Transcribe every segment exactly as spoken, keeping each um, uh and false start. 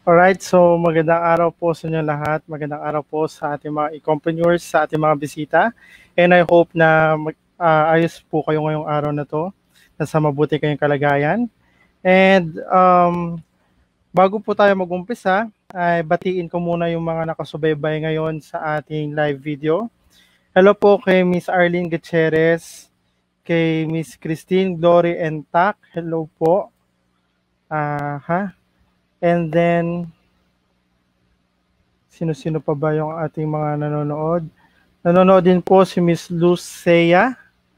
Alright, so magandang araw po sa inyo lahat. Magandang araw po sa ating mga e-compreneurs, sa ating mga bisita. And I hope na mag, uh, ayos po kayo ngayong araw na to. Nasa mabuti kayong kalagayan. And um, bago po tayo mag-umpisa, ay batiin ko muna yung mga nakasubaybay ngayon sa ating live video. Hello po kay Miss Arlene Gutierrez, kay Miss Christine Glory and Tak. Hello po. Ah, uh, ha? And then, sino-sino pa ba yung ating mga nanonood? Nanonood din po si Miss Lucia,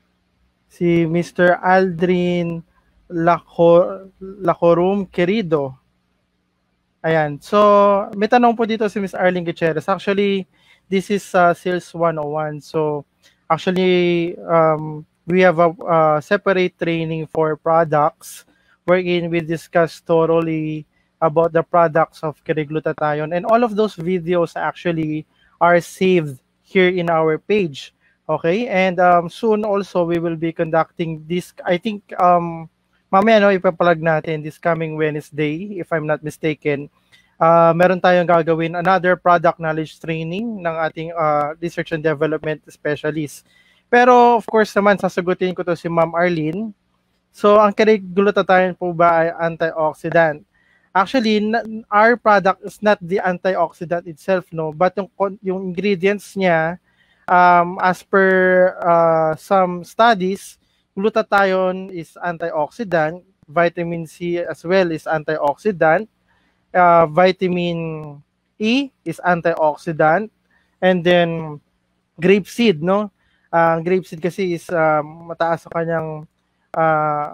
si Mister Aldrin Lacor Lacorum Querido. Ayan. So, may tanong po dito si Miss Arlene Gutierrez. Actually, this is uh, Sales one oh one. So, actually, um, we have a uh, separate training for products wherein we discuss thoroughly about the products of Kiriglutathione, and all of those videos actually are saved here in our page. Okay, and um, soon also we will be conducting this. I think um, mamaya no, ipapalag natin this coming Wednesday, if I'm not mistaken. Uh, meron tayong gagawin another product knowledge training ng ating uh, research and development specialist. Pero of course naman, sasagutin ko to si Ma'am Arlene. So, ang Kiriglutathione po ba ay antioxidant? Actually, our product is not the antioxidant itself, no? But yung, yung ingredients niya, um, as per uh, some studies, glutathione is antioxidant, vitamin C as well is antioxidant, uh, vitamin E is antioxidant, and then grapeseed, no? Ang uh, grapeseed kasi is uh, mataas sa kanyang uh,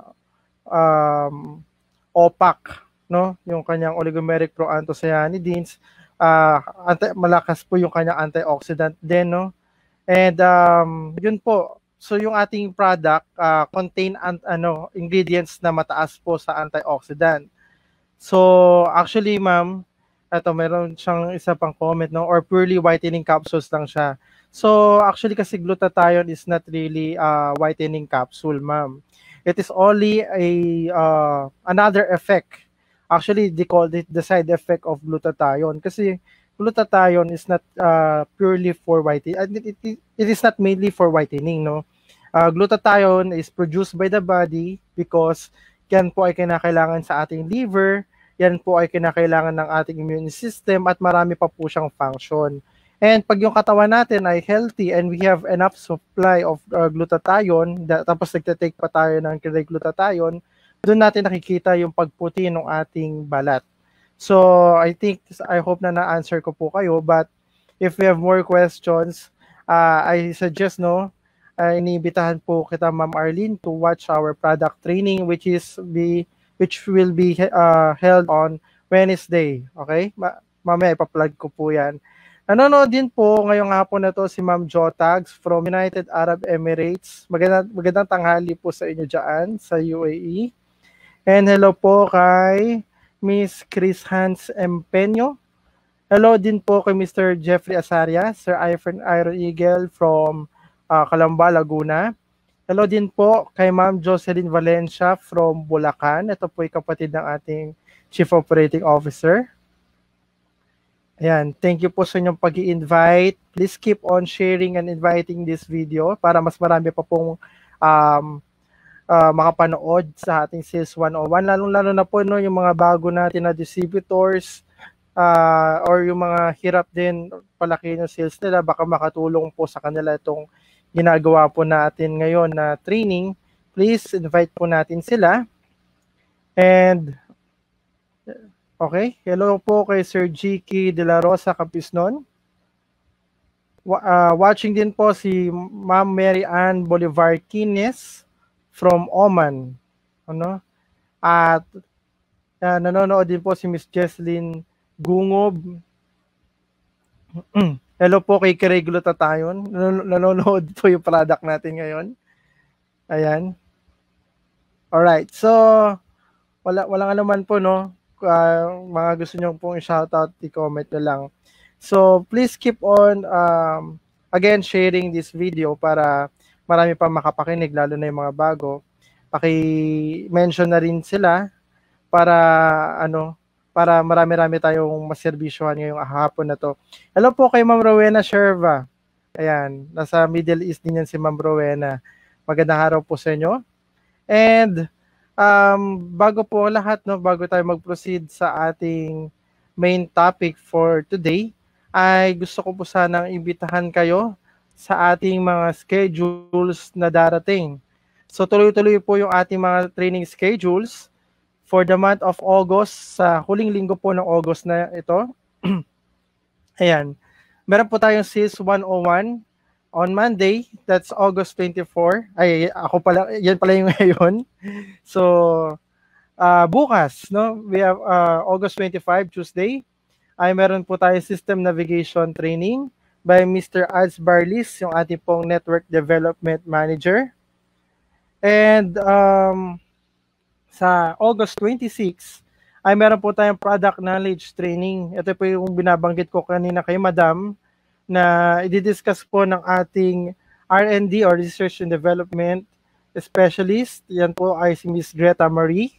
um, O P A C, no? Yung kanyang oligomeric proanthocyanidins, uh, anti malakas po yung kanyang antioxidant din, no? And um, yun po. So yung ating product uh, contain an, ano ingredients na mataas po sa antioxidant. So actually, ma'am, ito meron siyang isa pang comment, no? Or purely whitening capsules lang siya. So actually kasi glutathione is not really a uh, whitening capsule, ma'am. It is only a uh, another effect. Actually, they call it the side effect of glutathione kasi glutathione is not uh, purely for whitening. It, it, it is not mainly for whitening, no? Uh, glutathione is produced by the body because yan po ay kinakailangan sa ating liver, yan po ay kinakailangan ng ating immune system at marami pa po siyang function. And pag yung katawan natin ay healthy and we have enough supply of uh, glutathione, da, tapos nagtatake pa tayo ng glutathione, doon natin nakikita yung pagputi ng ating balat. So, I think, I hope na na-answer ko po kayo, but if we have more questions, uh, I suggest, no, uh, inibitahan po kita, Ma'am Arlene, to watch our product training, which is be, which will be uh, held on Wednesday. Okay? Ma mamaya ipa-plug ko po yan. Nanonood din po ngayong hapon na to si Ma'am Jotags from United Arab Emirates. Magandang, magandang tanghali po sa inyo dyan sa U A E. And hello po kay Miss Chris Hans Empeño. Hello din po kay Mister Jeffrey Asaria, Sir Iron, Iron Eagle from uh, Calamba, Laguna. Hello din po kay Ma'am Jocelyn Valencia from Bulacan. Ito po ay kapatid ng ating Chief Operating Officer. Ayan, thank you po sa inyong pag-i-invite. Please keep on sharing and inviting this video para mas marami pa pong um, uh, makapanood sa ating Sales one oh one. Lalong-lalo na po no, yung mga bago natin na distributors uh, or yung mga hirap din palaki yung sales nila, baka makatulong po sa kanila itong ginagawa po natin ngayon na training. Please invite po natin sila. And okay, hello po kay Sir Jiki De La Rosa Capisnon. Uh, watching din po si Ma'am Mary Ann Bolivar Quines from Oman. Ano? At uh, nanonood din po si Miss Jesslyn Gungob. Hello po kay Kiriglutathione. Nanonood po yung product natin ngayon. Ayan. Alright, so wala, wala nga naman po, no? Uh, mga gusto nyo pong i-shoutout, i-comment nyo lang. So, please keep on, um, again, sharing this video para marami pa makapakinig, lalo na yung mga bago. Paki-mention na rin sila para, ano, para marami-rami tayong maservisyohan ngayong hapon na to. Hello po kay Ma'am Rowena Sherva. Ayan, nasa Middle East din yan si Ma'am Rowena. Magandang araw po sa inyo. And um, bago po lahat, no, bago tayo mag-proceed sa ating main topic for today, ay gusto ko po sanang imbitahan kayo sa ating mga schedules na darating. So tuloy-tuloy po yung ating mga training schedules for the month of August, sa huling linggo po ng August na ito. Ayan. Meron po tayong S I S one oh one on Monday, that's August twenty-fourth. Ay, ako pala, yan pala yung ngayon. So, uh, bukas, no? We have uh, August twenty-fifth, Tuesday. Ay, meron po tayong System Navigation Training by Mister Ads Barlis, yung ating pong Network Development Manager. And um, sa August twenty-sixth, ay meron po tayong Product Knowledge Training. Ito po yung binabanggit ko kanina kay Madam, na i-discuss po ng ating R and D or Research and Development Specialist. Yan po ay si Miss Greta Marie,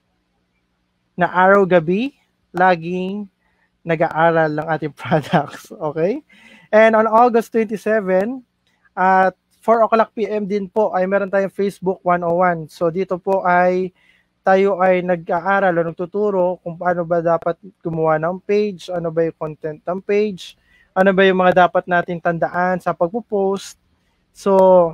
na araw-gabi, laging nag-aaral ng ating products. Okay? And on August twenty-seventh, at four o'clock p m din po, ay meron tayong Facebook one oh one. So dito po ay tayo ay nag-aaral o nagtuturo kung paano ba dapat gumawa ng page, ano ba yung content ng page, ano ba yung mga dapat nating tandaan sa pagpo-post. So,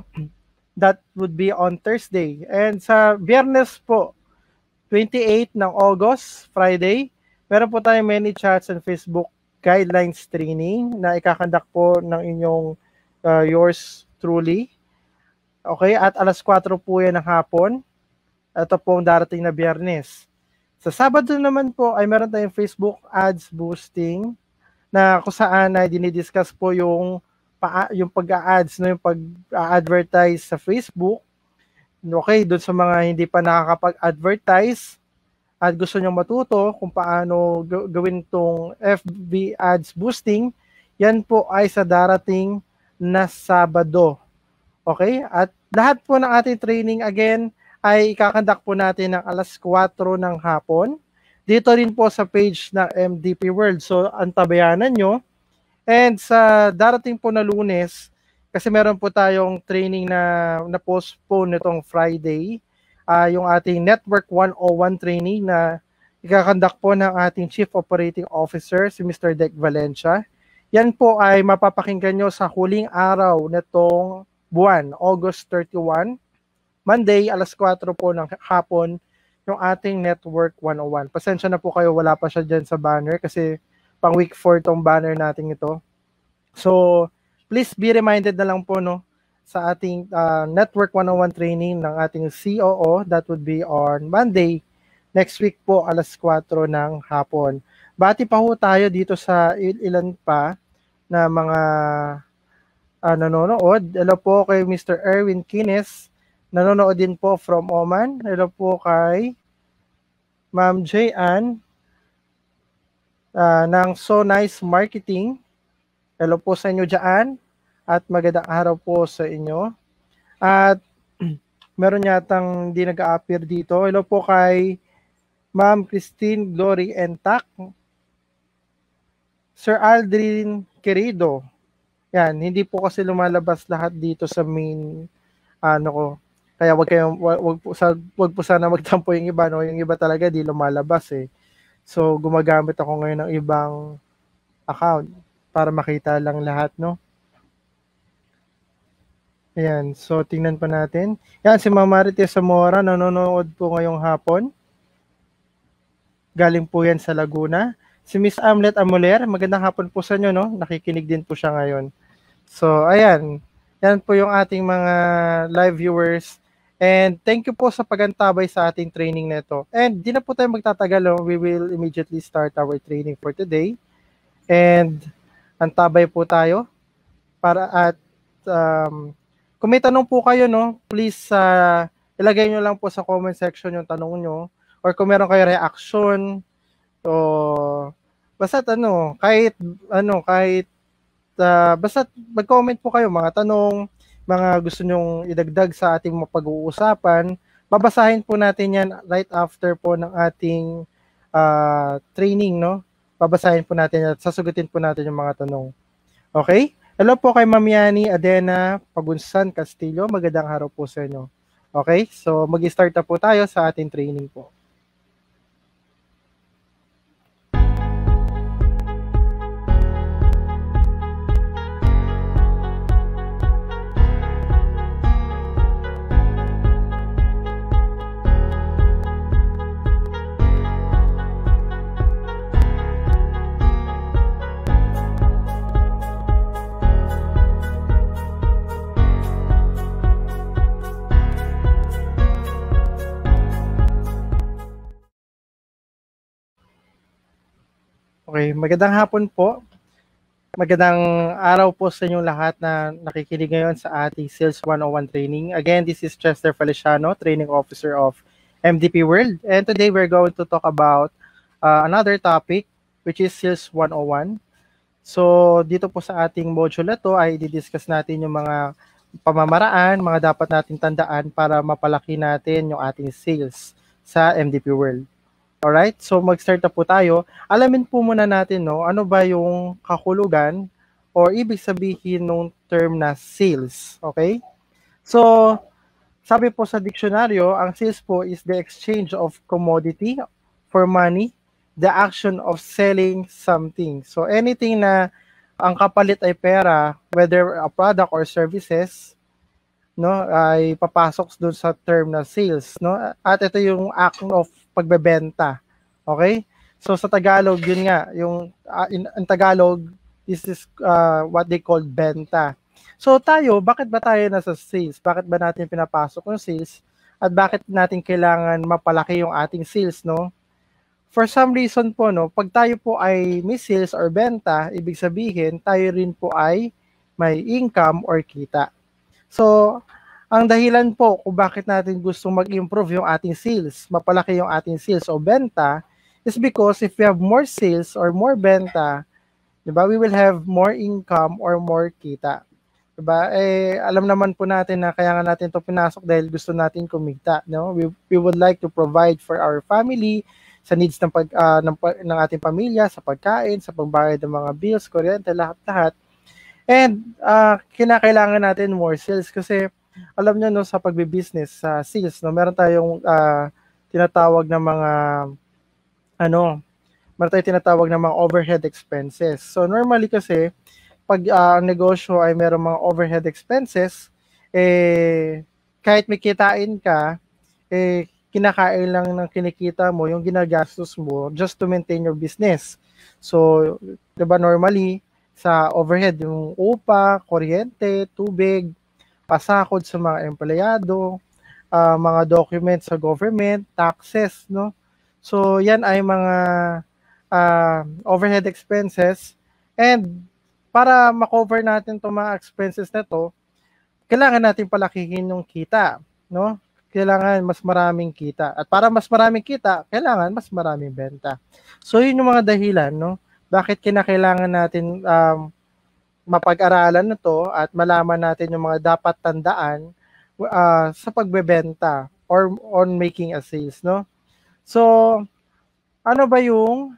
that would be on Thursday. And sa Biyernes po, twenty-eighth ng August, Friday, meron po tayong many chats and Facebook guidelines training na ikakandak po ng inyong uh, yours truly. Okay, at alas kwatro po yan ng hapon. Ito po ang darating na Biyernes. Sa Sabado naman po ay meron tayong Facebook Ads Boosting na kung saan ay dinidiscuss po yung, yung pag-a-ads, no, yung pag-a-advertise sa Facebook. Okay, doon sa mga hindi pa nakakapag-advertise at gusto nyo matuto kung paano gawin itong F B Ads Boosting, yan po ay sa darating na Sabado. Okay, at lahat po ng ating training again ay ikakandak po natin ng alas kwatro ng hapon. Dito rin po sa page ng M D P World. So, antabayanan nyo. And sa darating po na Lunes, kasi meron po tayong training na na-postpone nitong Friday, uh, yung ating Network one oh one training na ikakandak po ng ating Chief Operating Officer, si Mister Dec Valencia. Yan po ay mapapakinggan nyo sa huling araw nitong buwan, August thirty-first. Monday, alas kwatro po ng hapon, yung ating Network one oh one. Pasensya na po kayo, wala pa siya dyan sa banner kasi pang week four tong banner natin ito. So, please be reminded na lang po, no, sa ating uh, Network one oh one training ng ating C O O. That would be on Monday, next week po, alas kwatro ng hapon. Bati pa ho tayo dito sa il- ilan pa na mga uh, nanonood. Hello po kay Mister Erwin Kines, nanonood din po from Oman. Hello po kay Ma'am J-Ann uh, ng So Nice Marketing. Hello po sa inyo dyan at magandang araw po sa inyo. At meron yatang hindi nag-a-appear dito. Hello po kay Ma'am Christine Glory Entak. Sir Aldrin Querido. Yan, hindi po kasi lumalabas lahat dito sa main ano ko. Kaya wag kayong wag, wag po sa wag po sana magtampo yung iba, no, yung iba talaga di lumalabas eh. So gumagamit ako ngayon ng ibang account para makita lang lahat, no. Ayan, so tingnan pa natin. Yan, si Ma'am Marites Zamora nanonood po ngayong hapon. Galing po yan sa Laguna. Si Miss Amlet Amoler, magandang hapon po sa inyo, no. Nakikinig din po siya ngayon. So ayan, yan po yung ating mga live viewers. And thank you po sa pagantabay sa ating training nito. And di na po tayo magtatagal. We will immediately start our training for today. And antabay po tayo para at um, kung may tanong po kayo, no, please uh, ilagay nyo lang po sa comment section yung tanong nyo. Or kung meron kayo reaction, o basta ano, kahit ano, kahit uh, basta mag-comment po kayo, mga tanong, mga gusto nyong idagdag sa ating mapag-uusapan, babasahin po natin yan right after po ng ating uh, training, no? Babasahin po natin at sasagutin po natin yung mga tanong. Okay? Hello po kay Ma'am Yani Adena Pagunsan Castillo. Magandang araw po sa inyo. Okay? So, mag-start na po tayo sa ating training po. Okay, magandang hapon po. Magandang araw po sa inyong lahat na nakikinig ngayon sa ating Sales one oh one training. Again, this is Chester Feliciano, Training Officer of M D P World. And today we're going to talk about uh, another topic, which is Sales one oh one. So, dito po sa ating module na to ay didiscuss natin yung mga pamamaraan, mga dapat nating tandaan para mapalaki natin yung ating sales sa M D P World. Alright, so mag-start na po tayo. Alamin po muna natin, no, ano ba yung kahulugan or ibig sabihin ng term na sales, okay? So, sabi po sa diksyonaryo, ang sales po is the exchange of commodity for money, the action of selling something. So, anything na ang kapalit ay pera, whether a product or services, no, ay papasok doon sa term na sales, no? At ito yung act of pagbebenta. Okay? So sa Tagalog, yun nga, yung uh, in, in Tagalog, this is uh, what they call benta. So tayo, bakit ba tayo nasa sales? Bakit ba natin pinapasok yung sales? At bakit natin kailangan mapalaki yung ating sales, no? For some reason po, no, pag tayo po ay may sales or benta, ibig sabihin, tayo rin po ay may income or kita. So, ang dahilan po kung bakit natin gustong mag-improve yung ating sales, mapalaki yung ating sales o benta, is because if we have more sales or more benta, diba, we will have more income or more kita. Diba? Eh, alam naman po natin na kaya nga natin ito pinasok dahil gusto natin kumita. No? We, we would like to provide for our family, sa needs ng, pag, uh, ng, ng ating pamilya, sa pagkain, sa pagbayad ng mga bills, kuryente, lahat-lahat. And uh, kinakailangan natin more sales kasi alam nyo, no, sa pagbe-business, sa uh, sales, no, meron tayong uh, tinatawag na mga ano, meron tayong tinatawag na mga overhead expenses. So normally kasi pag uh, ang negosyo ay meron mga overhead expenses, eh kahit may kitain ka, eh kinakain lang ng kinikita mo yung ginagastos mo just to maintain your business. So, 'di ba normally sa overhead yung upa, kuryente, tubig, pasakod sa mga empleyado, uh, mga documents sa government, taxes, no? So, yan ay mga uh, overhead expenses. And para makover natin itong mga expenses na to, kailangan natin palakihin yung kita, no? Kailangan mas maraming kita. At para mas maraming kita, kailangan mas maraming benta. So, yun yung mga dahilan, no? Bakit kinakailangan natin um, mapag-aralan na to at malaman natin yung mga dapat tandaan uh, sa pagbebenta or on making a sales, no? So, ano ba yung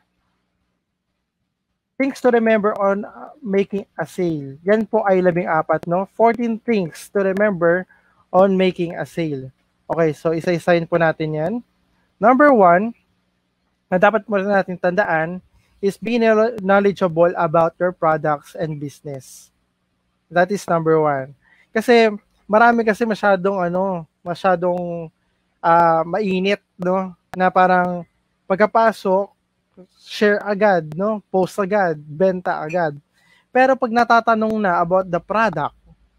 things to remember on uh, making a sale? Yan po ay labing apat, no? fourteen things to remember on making a sale. Okay, so isa-isahin po natin yan. Number one, na dapat mo natin tandaan is being knowledgeable about your products and business. That is number one. Kasi marami kasi masyadong ano, masyadong uh, mainit, no? Na parang pagkapasok, share agad, no? Post agad, benta agad. Pero pag natatanong na about the product,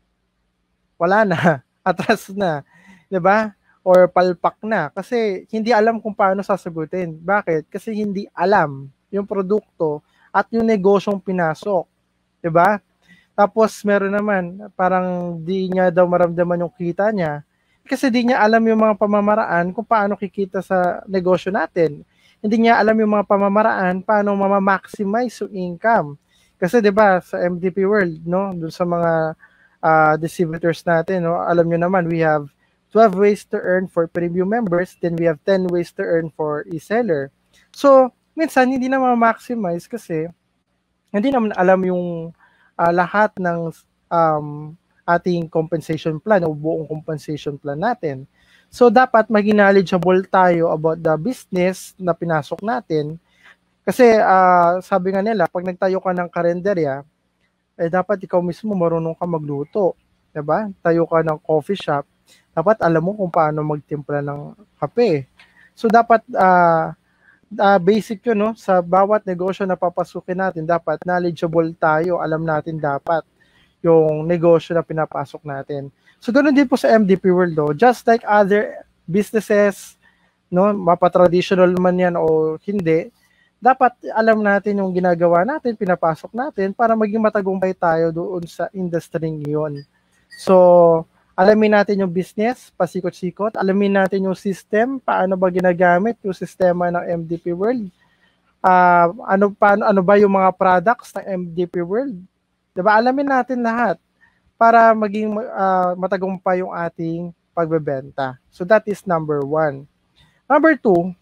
wala na, atras na, 'di ba? Or palpak na kasi hindi alam kung paano sasagutin. Bakit? Kasi hindi alam yung produkto at yung negosyong pinasok, 'di ba? Tapos meron naman parang di niya daw maramdaman yung kita niya kasi di niya alam yung mga pamamaraan kung paano kikita sa negosyo natin. Hindi niya alam yung mga pamamaraan paano ma-maximize yung income. Kasi 'di ba sa M D P World, no, dun sa mga uh, distributors natin, no, alam niyo naman we have twelve ways to earn for premium members, then we have ten ways to earn for e-seller. So, minsan hindi na ma-maximize kasi hindi naman alam yung uh, lahat ng um, ating compensation plan o buong compensation plan natin. So, dapat maging knowledgeable tayo about the business na pinasok natin. Kasi uh, sabi nga nila, pag nagtayo ka ng karenderya, eh dapat ikaw mismo marunong ka magluto. Diba? Tayo ka ng coffee shop, dapat alam mo kung paano magtimpla ng kape. So, dapat uh, uh, basic yun, no? Sa bawat negosyo na papasukin natin, dapat knowledgeable tayo. Alam natin dapat yung negosyo na pinapasok natin. So, ganoon din po sa M D P World, do. Just like other businesses, no? Mapa-traditional man yan o hindi, dapat alam natin yung ginagawa natin, pinapasok natin para maging matagumpay tayo doon sa industry yun. So, alamin natin yung business, pasikot-sikot, alamin natin yung system, paano ba ginagamit yung sistema ng M D P World, uh, ano, paano, ano ba yung mga products ng M D P World, diba? Alamin natin lahat para maging uh, matagumpay yung ating pagbebenta. So that is number one. Number two,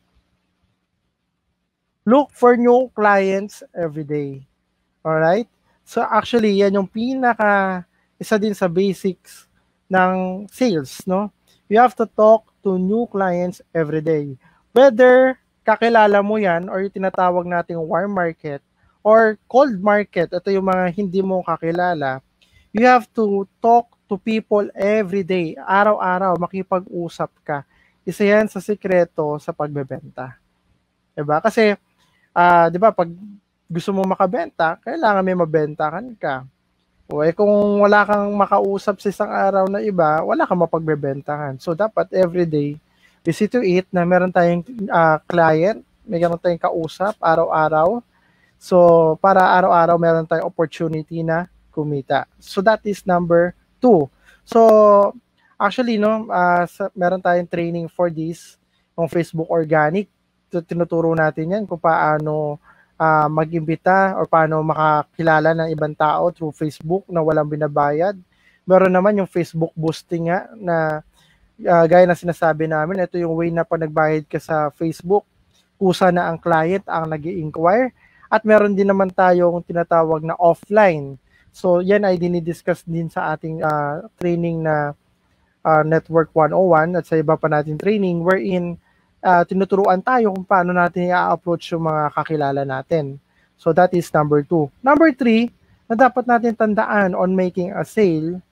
look for new clients every day. Alright? So actually, yan yung pinaka isa din sa basics ng sales, no? You have to talk to new clients every day. Whether kakilala mo yan or yung tinatawag nating warm market or cold market, ito yung mga hindi mo kakilala, you have to talk to people every day, araw-araw, makipag-usap ka. Isa yan sa sikreto sa pagbebenta. Diba? Kasi, uh, diba, pag gusto mo makabenta, kailangan may mabentahan ka. O eh kung wala kang makausap sa isang araw na iba, wala kang mapagbebentahan. So dapat everyday, we see to it na meron tayong uh, client, meron tayong kausap araw-araw. So para araw-araw meron tayong opportunity na kumita. So that is number two. So actually, no, uh, meron tayong training for this, yung Facebook Organic. So, tinuturo natin yan kung paano Uh, mag-imbita or paano makakilala ng ibang tao through Facebook na walang binabayad. Meron naman yung Facebook boosting nga na uh, gaya na sinasabi namin, ito yung way na pag nagbayad ka sa Facebook, kusa na ang client ang nag-i-inquire. At meron din naman tayong tinatawag na offline. So yan ay dinidiscuss din sa ating uh, training na uh, Network one oh one at sa iba pa natin training wherein Uh, tinuturuan tayo kung paano natin i-approach yung mga kakilala natin. So that is number two. Number three, na dapat natin tandaan on making a sale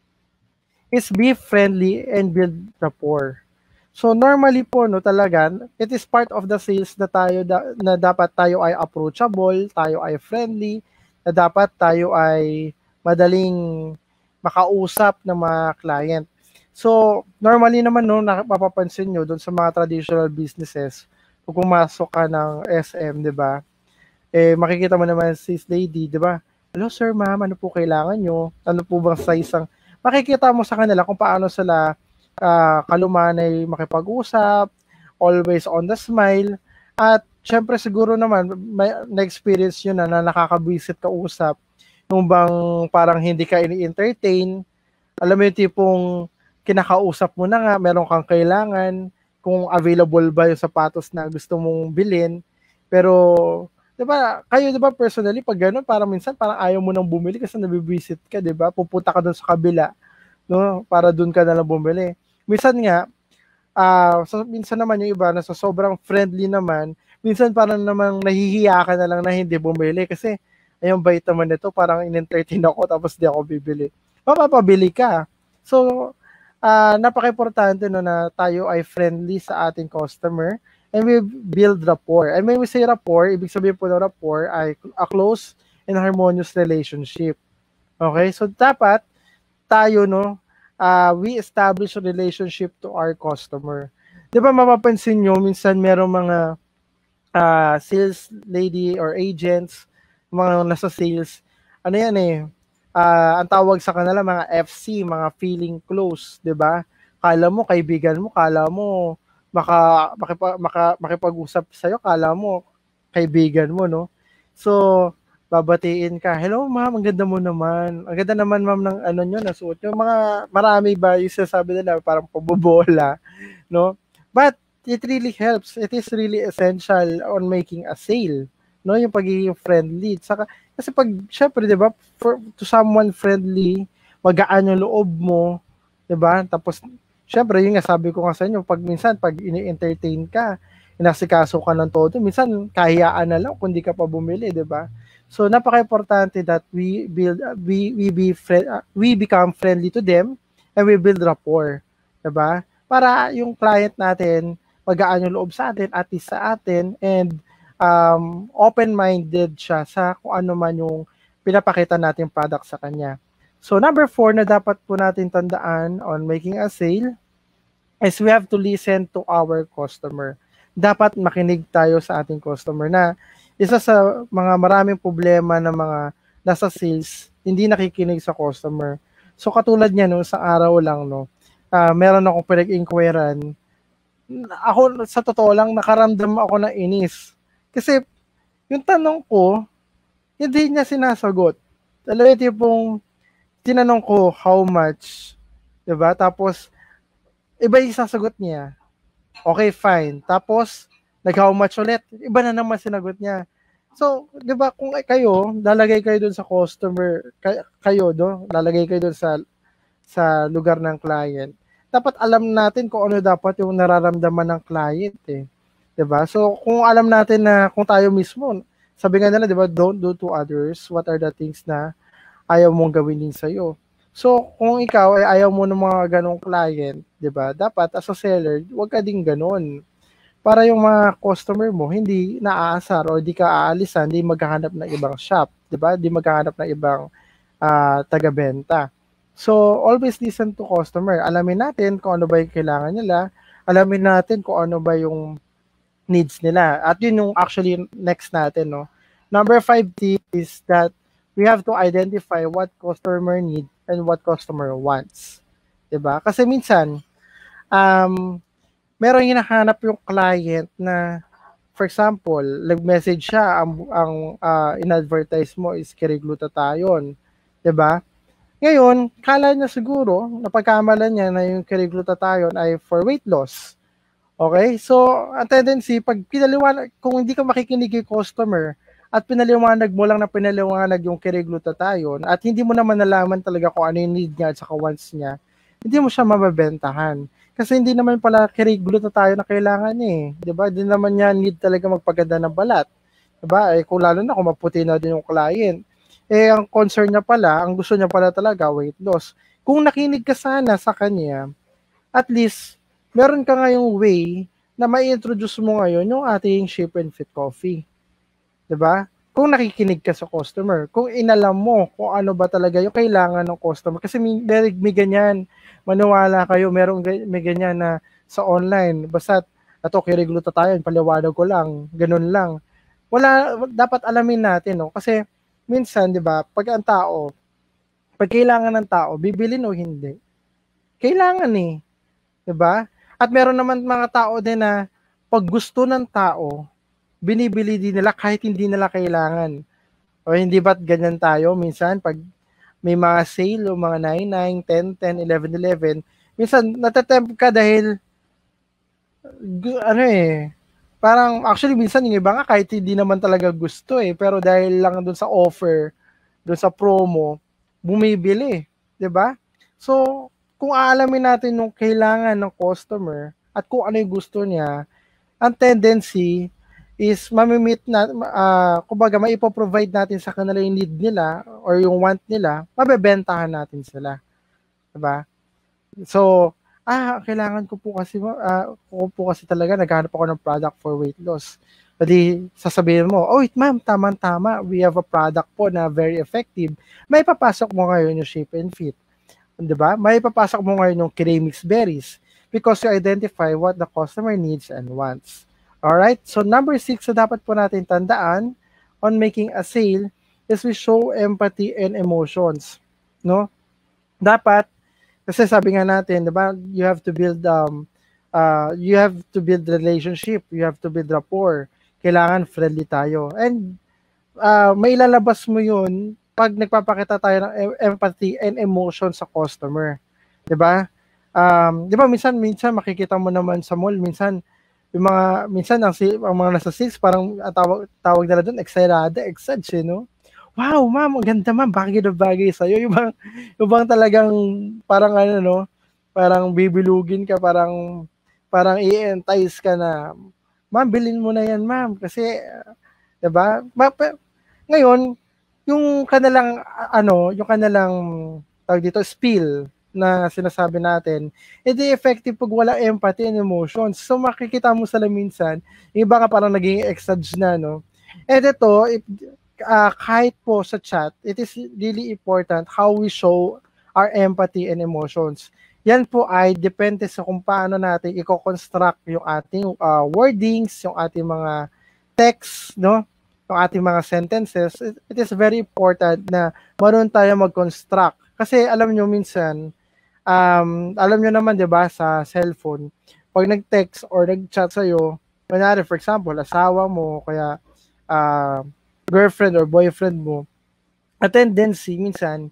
is be friendly and build rapport. So normally po, no, talaga, it is part of the sales na tayo da, na dapat tayo ay approachable, tayo ay friendly, na dapat tayo ay madaling makausap ng mga client. So, normally naman, no, napapansin nyo doon sa mga traditional businesses, kung pumasok ka ng S M, di ba, eh, makikita mo naman si lady, di ba, hello sir, ma'am, ano po kailangan nyo? Ano po bang sa isang, makikita mo sa kanila kung paano sila uh, kalumanay makipag-usap, always on the smile, at syempre siguro naman, may, na-experience nyo na na nakakabwisit ka usap, nung bang parang hindi ka ini-entertain, alam mo yung tipong, kinakausap mo na nga, meron kang kailangan, kung available ba yung sapatos na gusto mong bilhin. Pero, di ba, kayo, di ba, personally, pag gano'n, parang minsan, parang ayaw mo nang bumili kasi nabibisit ka, di ba? Pupunta ka doon sa kabila, no? Para doon ka na lang bumili. Minsan nga, uh, so, minsan naman yung iba, na sa sobrang friendly naman, minsan parang namang nahihiya ka na lang na hindi bumili kasi, ayun, bait naman nito, parang in-entertain ako, tapos di ako bibili. Mapapabili ka. So, Uh, napaka-importante no na tayo ay friendly sa ating customer and we build rapport. And when we say rapport, ibig sabihin po ng rapport ay a close and harmonious relationship. Okay? So dapat tayo no, uh, we establish a relationship to our customer. 'Di ba mapapansin nyo, minsan merong mga uh, sales lady or agents, mga nasa sales, ano yan eh, Uh, ang tawag sa kanila mga F C, mga feeling close, 'di ba? Kala mo kaibigan mo, kala mo maka, makipa, maka makipag-usap sa iyo, kala mo kaibigan mo, no? So, babatiin ka. Hello, ma'am, ang ganda mo naman. Ang ganda naman, ma'am, ng ano niyo, nasuot niyo. Mga marami ba yung sinasabi nila parang pabobola, no? But it really helps. It is really essential on making a sale, no? Yung pagiging friendly. Saka, kasi pag, syempre, di ba, for, to someone friendly, magaan yung loob mo, di ba? Tapos, syempre, yun nga sabi ko nga sa inyo, pag minsan, pag ini-entertain ka, inasikaso ka ng todo, minsan, kahiyaan na lang kung di ka pa bumili, di ba? So, napaka-importante that we build, we, we, be friend, uh, we become friendly to them, and we build rapport, di ba? Para yung client natin, magaan yung loob sa atin, at least sa atin, and um, open-minded siya sa kung ano man yung pinapakita natin product sa kanya. So number four na dapat po natin tandaan on making a sale is we have to listen to our customer. Dapat makinig tayo sa ating customer na isa sa mga maraming problema ng mga nasa sales, hindi nakikinig sa customer. So katulad niya no, sa araw lang no, Uh, meron akong pinag-inquiran. Ako, sa totoo lang, nakaramdam ako ng inis. Kasi, yung tanong ko, hindi niya sinasagot. Alam mo, tipong, tinanong ko, how much? Diba? Tapos, iba yung sasagot niya. Okay, fine. Tapos, nag-how much ulit? Iba na naman sinagot niya. So, diba, kung kayo, lalagay kayo dun sa customer, kayo, do, lalagay kayo dun sa sa lugar ng client, dapat alam natin kung ano dapat yung nararamdaman ng client eh. 'Di ba? So kung alam natin na kung tayo mismo, sabi nga nila 'di ba, don't do to others what are the things na ayaw mong gawin din sa iyo. So kung ikaw ay ayaw mo ng mga ganong client, 'di ba? Dapat as a seller, huwag ka ding ganon. Para yung mga customer mo hindi naaasar o di ka aalisan, di maghahanap ng ibang shop, 'di ba? Di maghahanap ng ibang uh, taga-benta. So, always listen to customer. Alamin natin kung ano ba yung kailangan nila. Alamin natin kung ano ba yung needs nila. At yun yung actually next natin, no? Number five tip is that we have to identify what customer need and what customer wants. Diba? Kasi minsan, um, meron hinahanap yung client na, for example, nag-message siya, ang, ang uh, in-advertise mo is Kiriglutathione. Diba? Ngayon, kala niya siguro, napagkamalan niya na yung Kiriglutathione ay for weight loss. Okay? So, ang tendency, pag pinaliwanag, kung hindi ka makikinig yung customer, at pinaliwanag mo lang na pinaliwanag yung Kiriglutathione, at hindi mo naman nalaman talaga kung ano yung need niya at saka wants niya, hindi mo siya mababentahan. Kasi hindi naman pala Kiriglutathione na kailangan niya eh. Diba? Hindi naman niya need talaga magpaganda ng balat. Diba? Eh, kung lalo na kung maputi na din yung client. Eh, ang concern niya pala, ang gusto niya pala talaga, weight loss. Kung nakinig ka sana sa kanya, at least, meron ka ngayong way na mai-introduce mo ngayon yung ating Ship and Fit Coffee. Diba? Kung nakikinig ka sa customer, kung inalam mo kung ano ba talaga yung kailangan ng customer. Kasi may, may ganyan, maniwala kayo, merong may ganyan na sa online, basta ito, Kiriglutathione, paliwanag ko lang, ganun lang. Wala, dapat alamin natin, no? Kasi, minsan, di ba, pag ang tao, pag kailangan ng tao, bibilin o hindi? Kailangan eh. Di ba? At meron naman mga tao din na pag gusto ng tao, binibili din nila kahit hindi nila kailangan. O hindi ba't ganyan tayo? Minsan, pag may mga sale o mga nine nine, ten ten, eleven eleven, minsan natatempt ka dahil ano eh, parang actually minsan yung iba nga kahit hindi naman talaga gusto eh, pero dahil lang doon sa offer, doon sa promo, bumibili, 'di ba? So, kung aalamin natin yung kailangan ng customer at kung ano yung gusto niya, ang tendency is mamimit na, uh, kumbaga maipoprovide natin sa kanila yung need nila or yung want nila, mabebentahan natin sila. 'Di ba? So, ah, kailangan ko po kasi, uh, ko po kasi talaga, naghanap ako ng product for weight loss. Pwede sasabihin mo, oh, wait ma'am, tama-tama, we have a product po na very effective. May papasok mo ngayon yung Shape and Fit. Diba? May papasok mo ngayon yung Kiramix Berries because you identify what the customer needs and wants. Alright? So, number six na dapat po natin tandaan on making a sale is we show empathy and emotions. No? Dapat, kasi sabi nga natin, diba, you have to build um uh you have to build relationship, you have to build rapport. Kailangan friendly tayo. And uh may lalabas mo 'yun pag nagpapakita tayo ng empathy and emotion sa customer. 'Di ba? Um, 'di ba minsan minsan makikita mo naman sa mall, minsan yung mga, minsan, ang, ang mga nasa sales, parang tawag, tawag nila doon, excited, excited, no? Wow, ma'am, ang ganda, ma'am, bagay na bagay sa'yo. Yung bang, yung bang talagang, parang ano, no? Parang bibilugin ka, parang, parang i-entice ka na, ma'am, bilhin mo na yan, ma'am, kasi, diba? Ngayon, yung kanilang, ano, yung kanilang, tawag dito, spiel, na sinasabi natin, edi effective pag wala empathy and emotions. So makikita mo sila minsan, yung iba ka parang naging exage na, no? And ito, if, uh, kahit po sa chat, it is really important how we show our empathy and emotions. Yan po ay depende sa kung paano natin i-construct yung ating uh, wordings, yung ating mga text, no? Yung ating mga sentences. It, it is very important na marunong tayo mag-construct. Kasi alam nyo minsan, Um, alam nyo naman, di ba, sa cellphone, pag nag-text or nag-chat sa'yo, kunyari, for example, asawa mo, kaya uh, girlfriend or boyfriend mo, a tendency, minsan,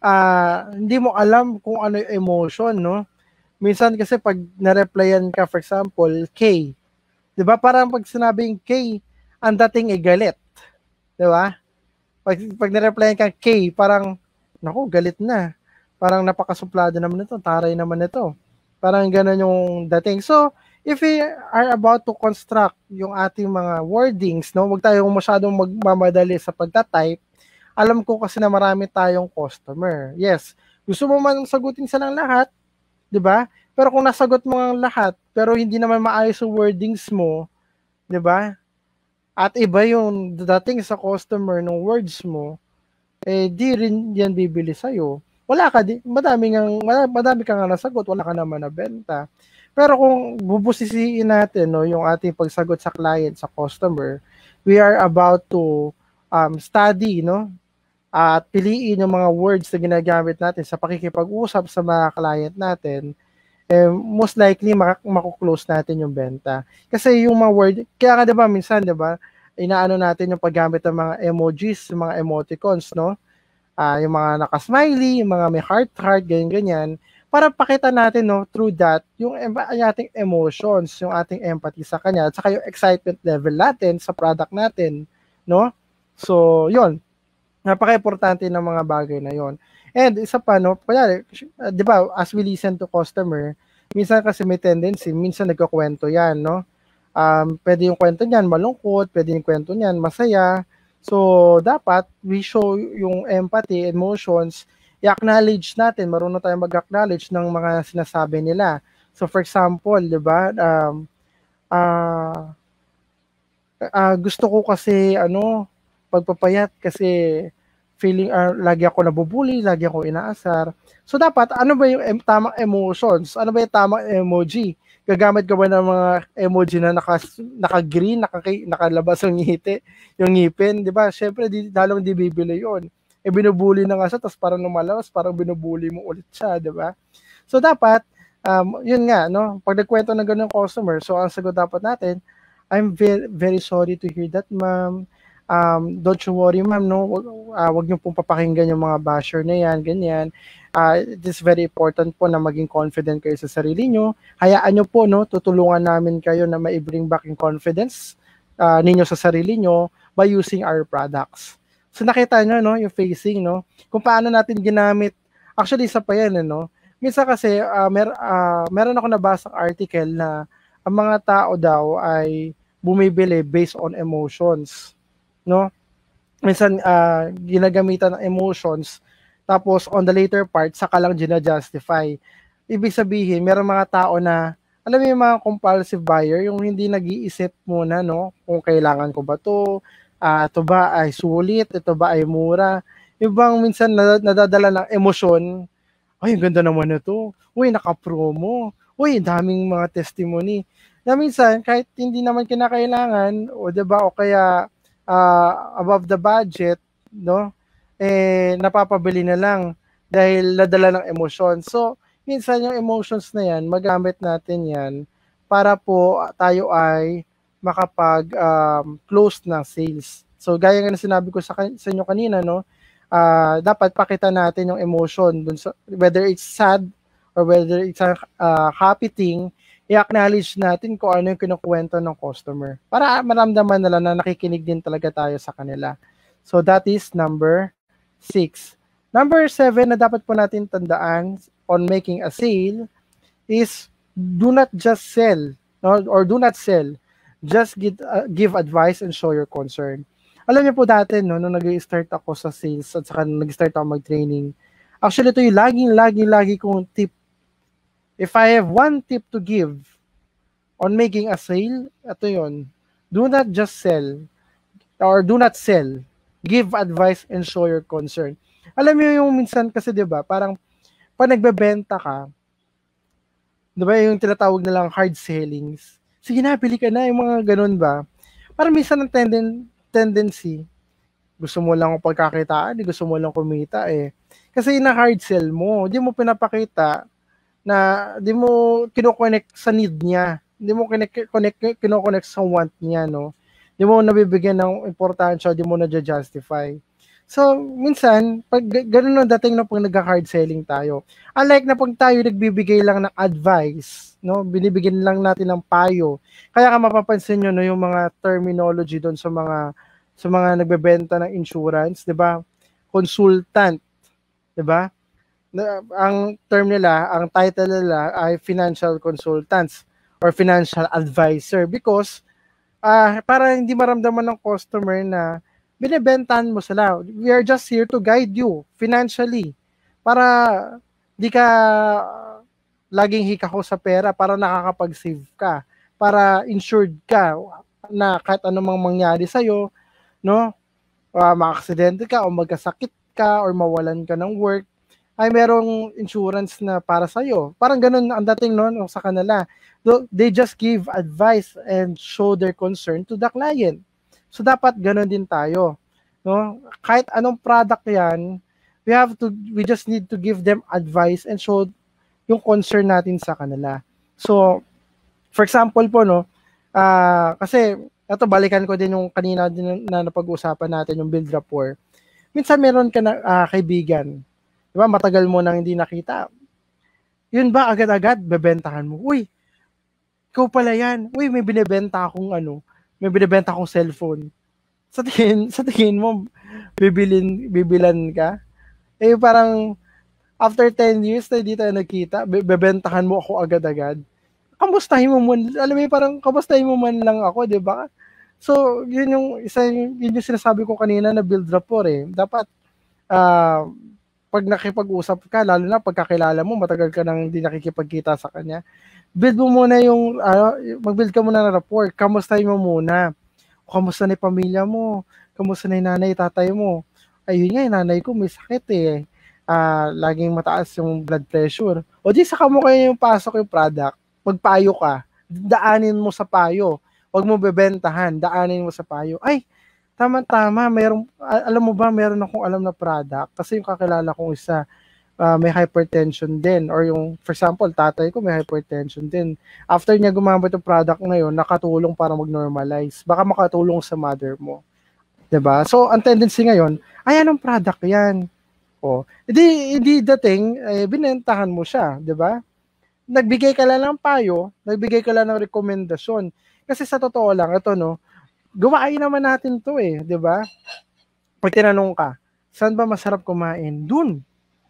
uh, hindi mo alam kung ano yung emotion, no? Minsan kasi pag na-replyan ka, for example, K, di ba, parang pag sinabing K, ang dating ay galit, di ba? Pag, pag na-replyan ka K, parang, naku, galit na. Parang napakasuplado naman ito, taray naman ito. Parang gano'n yung dating. So, if we are about to construct yung ating mga wordings, no, wag tayong masyadong magmamadali sa pagta-type. Alam ko kasi na marami tayong customer. Yes, gusto mo man sagutin silang lahat, di ba? Pero kung nasagot mo ang lahat, pero hindi naman maayos yung wordings mo, di ba? At iba yung dating sa customer ng words mo, eh di rin yan bibili sa'yo. Wala ka di, madami kang madami kang nasagot, wala ka naman nabenta. Pero kung bubusisiin natin, no, yung ating pagsagot sa client, sa customer, we are about to um, study, no, at piliin yung mga words na ginagamit natin sa pakikipag-usap sa mga client natin, eh, most likely mak- makuklose natin yung benta. Kasi yung mga word, kaya nga diba minsan, diba, inaano natin yung paggamit ng mga emojis, mga emoticons, no? Uh, yung mga naka-smiley, yung mga may heart-heart, ganyan-ganyan, para pakita natin, no, through that, yung, yung ating emotions, yung ating empathy sa kanya, at saka yung excitement level natin sa product natin, no? So, yun. Napaka-importante ng mga bagay na yon. And isa pa, no, kaya, uh, di ba, as we listen to customer, minsan kasi may tendency, minsan nagkakwento yan, no? Um, pwede yung kwento niyan malungkot, pwede yung kwento niyan masaya. So, dapat we show yung empathy, emotions, i-acknowledge natin, marunong tayong mag-acknowledge ng mga sinasabi nila. So, for example, di ba, um, uh, uh, gusto ko kasi, ano, pagpapayat kasi feeling, uh, lagi ako nabubuli, lagi ako inaasar. So, dapat, ano ba yung em- tamang emotions? Ano ba yung tamang emoji? Gagamit ka ba ng mga emoji na naka, naka-green, naka, nakalabas yung ngiti, yung ngipin, di ba? Siyempre, di, dalawang di bibili yun. E binubuli na nga siya, tapos parang lumalabas, parang binubuli mo ulit siya, di ba? So, dapat, um, yun nga, no? Pag nagkwento ng ganun customer, so ang sagot dapat natin, I'm very, very sorry to hear that, ma'am. Um, don't you worry, ma'am, no? Uh, wag niyo pong papakinggan yung mga basher na yan, ganyan. Uh, it is very important po na maging confident kayo sa sarili nyo. Hayaan nyo po, no, tutulungan namin kayo na ma-bring back yung confidence uh, ninyo sa sarili nyo by using our products. So nakita nyo, no, yung facing, no, kung paano natin ginamit. Actually, isa pa yan, no. Minsan kasi, uh, mer uh, meron ako nabasang article na ang mga tao daw ay bumibili based on emotions, no. Minsan, uh, ginagamitan ng emotions, tapos on the later part, saka lang gina-justify. Ibig sabihin, meron mga tao na, alam mo yung mga compulsive buyer, yung hindi nag-iisip muna, no, kung kailangan ko ba to, uh, ito ba ay sulit, ito ba ay mura. Ibang minsan nadadala ng emosyon, ay, ang ganda naman ito. Uy, naka-promo. Uy, daming mga testimony. Na minsan, kahit hindi naman kinakailangan, o diba, o kaya uh, above the budget, no, eh, napapabili na lang dahil nadala ng emosyon. So, minsan yung emotions na yan, magamit natin yan para po tayo ay makapag-close um, ng sales. So, gaya nga na sinabi ko sa, sa inyo kanina, no, uh, dapat pakita natin yung emotion, dun sa, whether it's sad or whether it's a uh, happy thing, i-acknowledge natin kung ano yung kinukwento ng customer para maramdaman nila na nakikinig din talaga tayo sa kanila. So that is number six. Number seven na dapat po natin tandaan on making a sale is do not just sell, no, or do not sell. Just give, uh, give advice and show your concern. Alam niyo po dati, no, nung nag-start ako sa sales at saka nag-start ako mag-training, actually ito yung laging, laging, lagi kong tip. If I have one tip to give on making a sale, ito yun. Do not just sell or do not sell. Give advice and show your concern. Alam mo yung minsan kasi, di ba, parang pag nagbebenta ka, di ba, yung tinatawag na lang hard sellings, sige na, pili ka na, yung mga ganun ba? Parang minsan ang tenden, tendency, gusto mo lang ang pagkakitaan, gusto mo lang kumita eh. Kasi na hard sell mo, di mo pinapakita na di mo kino-connect sa need niya, di mo kino-connect, kino-connect sa want niya, no? Di mo nabibigyan ng importansya, di mo na-justify. So, minsan, pag ganun ang dating na pag nagka-hard selling tayo, unlike na pag tayo nagbibigay lang ng advice, no, binibigyan lang natin ng payo. Kaya ka mapapansin nyo, no, yung mga terminology doon sa mga sa mga nagbebenta ng insurance, 'di ba? Consultant, 'di ba? Ang term nila, ang title nila ay financial consultants or financial advisor because uh, para hindi maramdaman ng customer na binebentahan mo sila. We are just here to guide you financially para di ka laging hikako sa pera, para nakakapag-save ka, para insured ka na kahit anumang mangyari sa'yo, no? Uh, ma-aksidente ka o magkasakit ka or mawalan ka ng work, ay merong insurance na para sa'yo. Parang ganun ang dating no, sa kanila. They just give advice and show their concern to the client. So dapat ganoon din tayo, no? Kahit anong product 'yan, we have to we just need to give them advice and show yung concern natin sa kanila. So for example po, no, uh, kasi ito balikan ko din yung kanina din na napag-usapan natin yung build rapport. Minsan meron ka na uh, kaibigan, 'di ba? Matagal mo nang hindi nakita. Yun ba agad-agad bebentahan mo? Uy, ikaw pala 'yan. Uy, may binebenta akong ano, may binibenta akong cellphone. Sa tingin, sa tingin mo, bibilin, bibilan ka? Eh, parang, after ten years na hindi tayo nagkita, bebentahan mo ako agad-agad. Kamustahin mo man, alam mo parang, kamustahin mo man lang ako, di ba? So, yun yung, isa, yun yung sinasabi ko kanina na build rapport eh. Dapat, uh, pag nakipag-usap ka, lalo na pagkakilala mo, matagal ka nang hindi nakikipagkita sa kanya, build mo muna yung, uh, mag-build ka muna ng rapport, kamustahin mo muna. Kamusta na yung pamilya mo? Kamusta na yung nanay, tatay mo? Ayun nga, yung nanay ko may sakit eh. Uh, laging mataas yung blood pressure. O di, saka mo kayo yung pasok yung product, magpayo ka, daanin mo sa payo. Huwag mo bebentahan, daanin mo sa payo. Ay, tama-tama, mayroong, alam mo ba, meron akong alam na product. Kasi yung kakilala kong isa, Uh, may hypertension din, or yung, for example, tatay ko may hypertension din. After niya gumamit yung product na yun, nakatulong para mag-normalize. Baka makatulong sa mother mo. Diba? So, ang tendency ngayon, ay, anong product yan? O, hindi, hindi dating, eh, binentahan mo siya. Diba? Nagbigay ka lang ng payo, nagbigay ka lang ng rekomendasyon. Kasi sa totoo lang, ito no, gawain naman natin to eh. Diba? Pag tinanong ka, saan ba masarap kumain? Dun.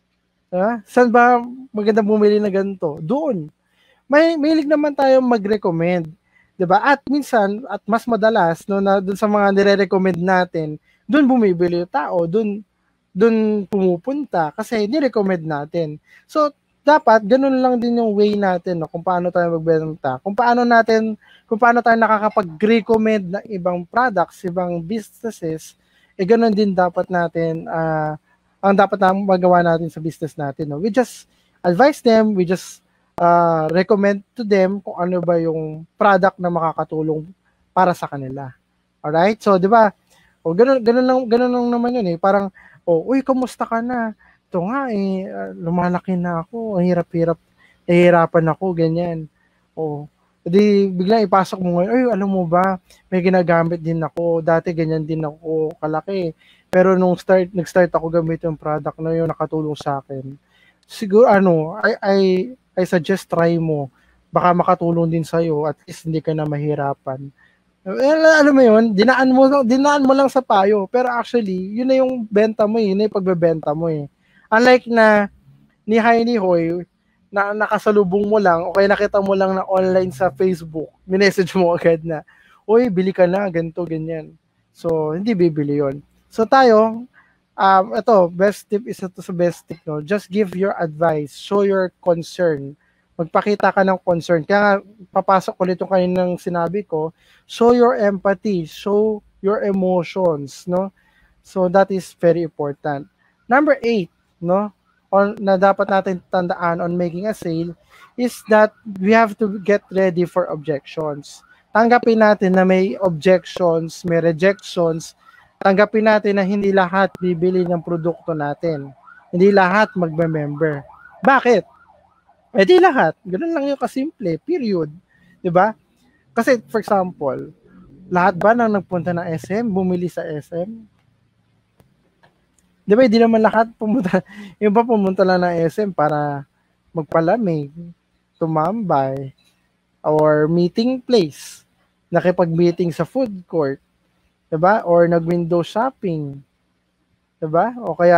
Uh, saan ba maganda bumili na ganito? Doon. May mahilig naman tayo mag-recommend, 'di ba? At minsan at mas madalas no na doon sa mga nire-recommend natin, doon bumibili yung tao, doon doon pumupunta kasi ni-recommend natin. So dapat ganun lang din yung way natin no kung paano tayo magbenta. Kung paano natin kung paano tayo nakakapag-recommend ng ibang products, ibang businesses, eh ganun din dapat natin ah uh, ang dapat na magawa natin sa business natin. No? We just advise them, we just uh, recommend to them kung ano ba yung product na makakatulong para sa kanila. Alright? So, di ba? O, ganun, ganun, lang, ganun lang naman yun eh. Parang, oh, uy, kamusta ka na? Ito nga eh, lumalaki na ako, ang hirap-hirap, nahihirapan ako, ganyan. O, di biglang ipasok mo ngayon, ay, alam mo ba, may ginagamit din ako, dati ganyan din ako, kalaki. Pero nung start, nag-start ako gamit yung product na yun, nakatulong sa akin. Siguro, ano, I, I, I suggest try mo baka makatulong din sa'yo, at least hindi ka na mahirapan. Eh, alam mo yun, dinaan mo, dinaan mo lang sa payo, pero actually, yun na yung benta mo eh, yun na yung pagbebenta mo eh. Unlike na, ni Hai ni Hoy, na nakasalubong mo lang, o kaya nakita mo lang na online sa Facebook, minessage mo agad na, uy, bili ka na, ganito, ganyan. So, hindi bibili yon. So, tayo, um, ito, best tip is ito sa best tip, no? Just give your advice, show your concern, magpakita ka ng concern. Kaya nga, papasok ulit yung kaninang sinabi ko, show your empathy, show your emotions, no? So, that is very important. Number eight, no? On, na dapat natin tandaan on making a sale is that we have to get ready for objections. Tanggapin natin na may objections, may rejections. Tanggapin natin na hindi lahat bibili ng produkto natin. Hindi lahat magme-member. Bakit? Eh di lahat. Ganun lang yung kasimple. Period. Diba? Kasi, for example, lahat ba nang nagpunta ng S M, bumili sa S M? Diba, hindi naman lahat pumunta. Yung ba pumunta lang ng S M para magpalamig, tumambay, or meeting place, nakipag-meeting sa food court, diba? Or nag-window shopping, diba? O kaya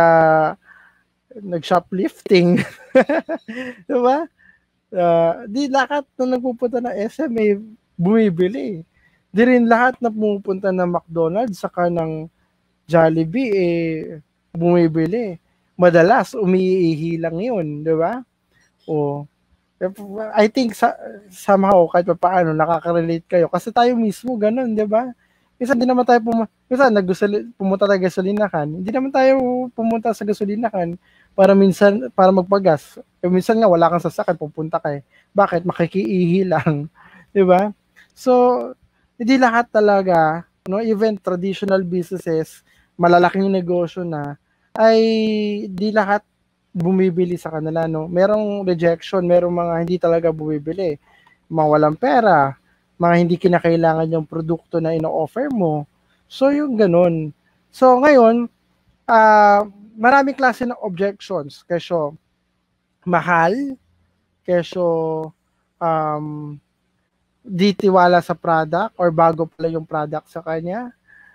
nag-shoplifting. Diba? Uh, di lahat na nagpupunta na S M eh, bumibili. Di rin lahat na pumupunta na McDonald's saka ng Jollibee eh, bumibili. Madalas, umiihi lang yun, di ba? O, I think sa, somehow, kahit pa paano, nakaka-relate kayo. Kasi tayo mismo, ganun, di ba? Minsan, di naman tayo pumunta, minsan, pumunta tayo gasolinahan. Hindi naman tayo pumunta sa gasolinahan para minsan, para magpagas. E, minsan nga, wala kang sasakyan, pupunta ka eh. Bakit? Makikiihi lang. Di ba? So, hindi lahat talaga, no, even traditional businesses, malalaking negosyo na, ay di lahat bumibili sa kanila, no? Merong rejection, merong mga hindi talaga bumibili. Mga walang pera, mga hindi kinakailangan yung produkto na ino-offer mo. So, yung ganun. So, ngayon, uh, maraming klase ng objections. Kesyo, mahal, kesyo, um, di tiwala sa product, or bago pala yung product sa kanya.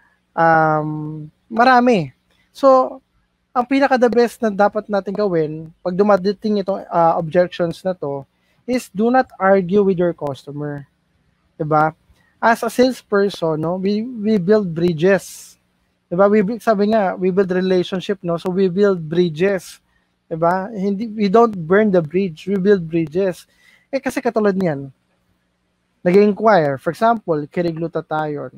Um, marami. So, ang pinaka-the best na dapat natin gawin pag dumadating itong uh, objections na to is do not argue with your customer. Diba? As a salesperson, no, we, we build bridges. Diba? We, sabi nga, we build relationship, no? So we build bridges. Diba? Hindi, we don't burn the bridge, we build bridges. Eh kasi katulad niyan, nag-inquire, for example, kiriglutathione.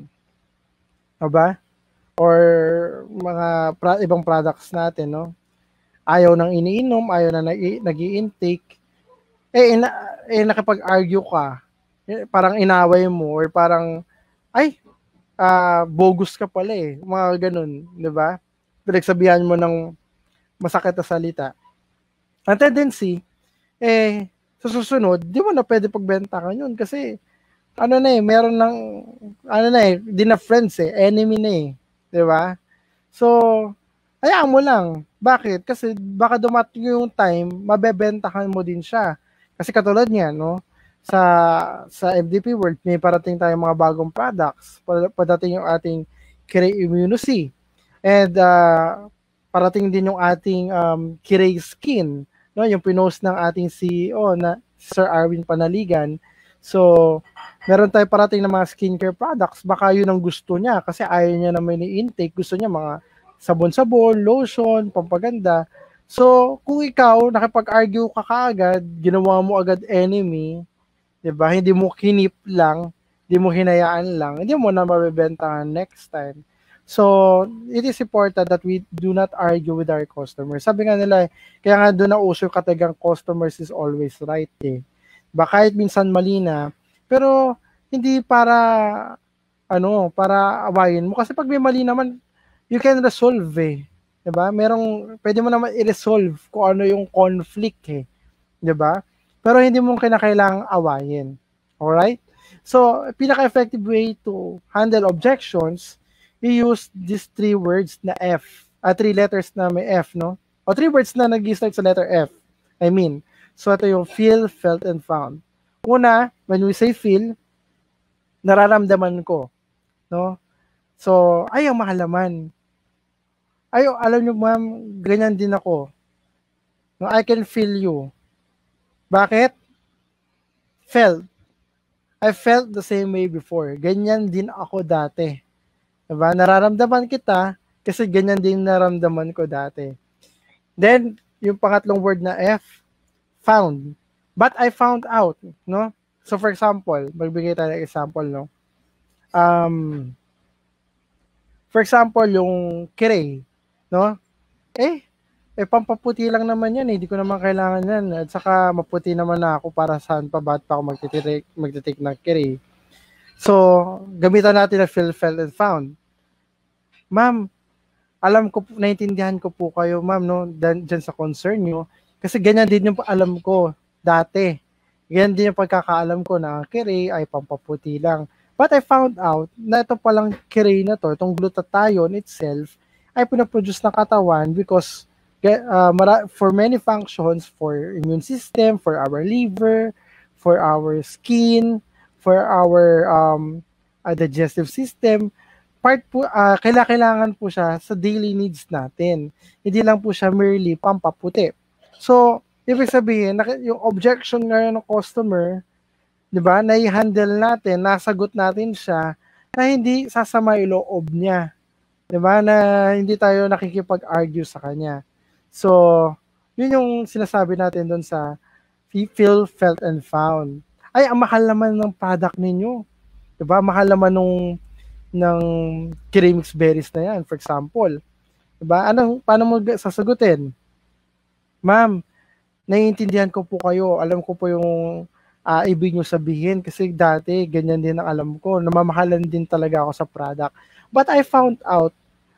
Diba? Or mga pra- ibang products natin, no? Ayaw nang iniinom, ayaw na nag-i-intake. Eh, ina- eh nakipag-argue ka, eh, parang inaway mo, or parang, ay, uh, bogus ka pala eh. Mga ganun, di ba? Pinagsabihan mo ng masakit na salita. Ang tendency, eh, sa susunod, di mo na pwede pagbenta ka yun kasi, ano na eh, meron ng, ano na eh, di na friends eh, enemy na eh. Diba? So, hayaan mo lang. Bakit? Kasi baka dumating yung time, mabebentahan mo din siya. Kasi katulad niya, no? Sa sa F D P World, may parating tayong mga bagong products. Padating yung ating Kirei Immunocy. And uh, parating din yung ating um, Kirei Skin, no? Yung pinost ng ating C E O na Sir Arwin Panaligan. So, meron tayo parating na mga skincare products, baka yun ang gusto niya kasi ayaw niya naman i-intake, gusto niya mga sabon-sabon, lotion, pampaganda. So, kung ikaw, nakipag-argue ka kaagad, ginawa mo agad enemy, diba? Hindi mo kinip lang, hindi mo hinayaan lang, hindi mo na mabibentahan next time. So, it is important that we do not argue with our customers. Sabi nga nila, kaya nga doon na uso yung katagang customers is always right eh. Ba kahit minsan mali na, pero hindi para ano, para awayin mo kasi pag may mali naman, you can resolve eh. 'Di ba? Merong pwede mo naman i-resolve kung ano yung conflict eh. 'Di ba? Pero hindi mo kinakailangang awayin. All right? So, pinaka-effective way to handle objections, you use these three words na F. Ah, three letters na may F, no? O three words na nag-start sa letter F. I mean, so ito yung feel, felt, and found. Una, when we say feel, nararamdaman ko, no? So, ayaw mahalaman. Ayaw, alam niyo ma'am, ganyan din ako. No, I can feel you. Bakit? Felt. I felt the same way before. Ganyan din ako dati. Diba? Nararamdaman kita kasi ganyan din naramdaman ko dati. Then, yung pangatlong word na F, found. But I found out, no? So for example, magbigay tayo ng example, no? Um, for example, yung kirey, no? Eh, eh pampaputi lang naman yan, eh. Hindi ko naman kailangan yan. At saka maputi naman na ako para saan pa ba't pa ako magtitake, magtitake ng kirey. So, gamitan natin na feel, felt, and found. Ma'am, alam ko, naintindihan ko po kayo, ma'am, no? Diyan sa concern nyo. Kasi ganyan din yung alam ko dati. Ganyan din yung pagkakaalam ko na kirey ay pampaputi lang. But I found out na ito palang kirey na to, itong glutathione itself, ay pinaproduce ng katawan because uh, for many functions, for immune system, for our liver, for our skin, for our um, uh, digestive system, part po, uh, kailangan po siya sa daily needs natin. Hindi lang po siya merely pampaputi. So, ibig sabihin, yung objection ngayon ng customer, di ba, na-handle natin, nasagot natin siya, na hindi sasama yung loob niya. Di ba, na hindi tayo nakikipag-argue sa kanya. So, yun yung sinasabi natin doon sa feel, felt, and found. Ay, ang mahal naman ng product ninyo. Di ba, mahal naman nung ng kirey mixed berries na yan, for example. Di ba, anong, paano mo sasagutin? Ma'am, naiintindihan ko po kayo. Alam ko po yung uh, ibig nyo sabihin kasi dati ganyan din ang alam ko. Namamahalan din talaga ako sa product. But I found out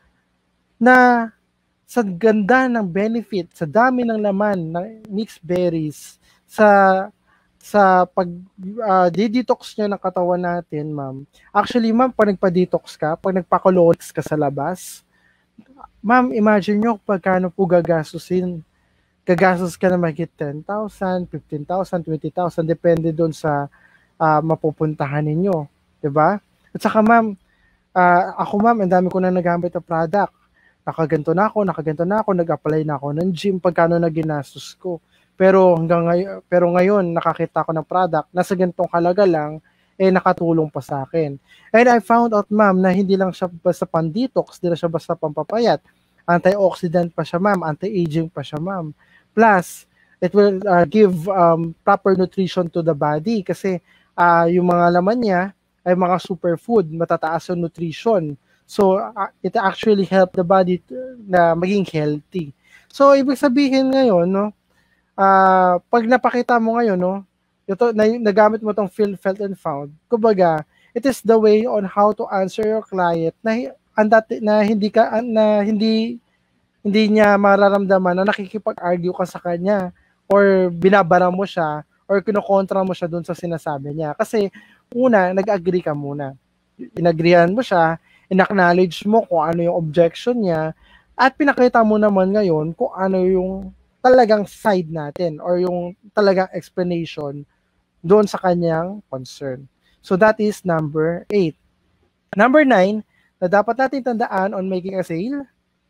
na sa ganda ng benefit, sa dami ng laman ng mixed berries, sa sa pag uh, detox nyo ng katawan natin, ma'am. Actually, ma'am, pag nagpa-detox ka, pag nagpa-colonics ka sa labas, ma'am, imagine nyo pagkano po gagastusin. Gagastos ka na mahigit ten thousand, fifteen thousand, twenty thousand, depende doon sa uh, mapupuntahan ninyo. Diba? At saka ma'am, uh, ako ma'am, ang dami ko na nagamit na product. Nakaganto na ako, nakaganto na ako, nag-apply na ako ng gym, pagkano na ginastos ko. Pero hanggang ngayon, pero ngayon, nakakita ko ng product, nasa ganitong halaga lang, eh nakatulong pa sa akin. And I found out ma'am, na hindi lang siya basta pan-detox, hindi lang siya basta pampapayat. Antioxidant pa siya ma'am, anti-aging pa siya ma'am. Plus, it will uh, give um, proper nutrition to the body kasi uh, yung mga laman niya ay mga superfood, matataas yung nutrition. So, uh, it actually help the body to, na maging healthy. So, ibig sabihin ngayon, no, uh, pag napakita mo ngayon, no, ito, na, nagamit mo tong feel, felt, and found, kumbaga, it is the way on how to answer your client na, na hindi ka, na hindi hindi niya mararamdaman na nakikipag-argue ka sa kanya or binabara mo siya or kinokontra mo siya doon sa sinasabi niya. Kasi una, nag-agree ka muna. Inagreehan mo siya, in-acknowledge mo kung ano yung objection niya at pinakita mo naman ngayon kung ano yung talagang side natin or yung talagang explanation doon sa kanyang concern. So that is number eight. Number nine, na dapat natin tandaan on making a sale,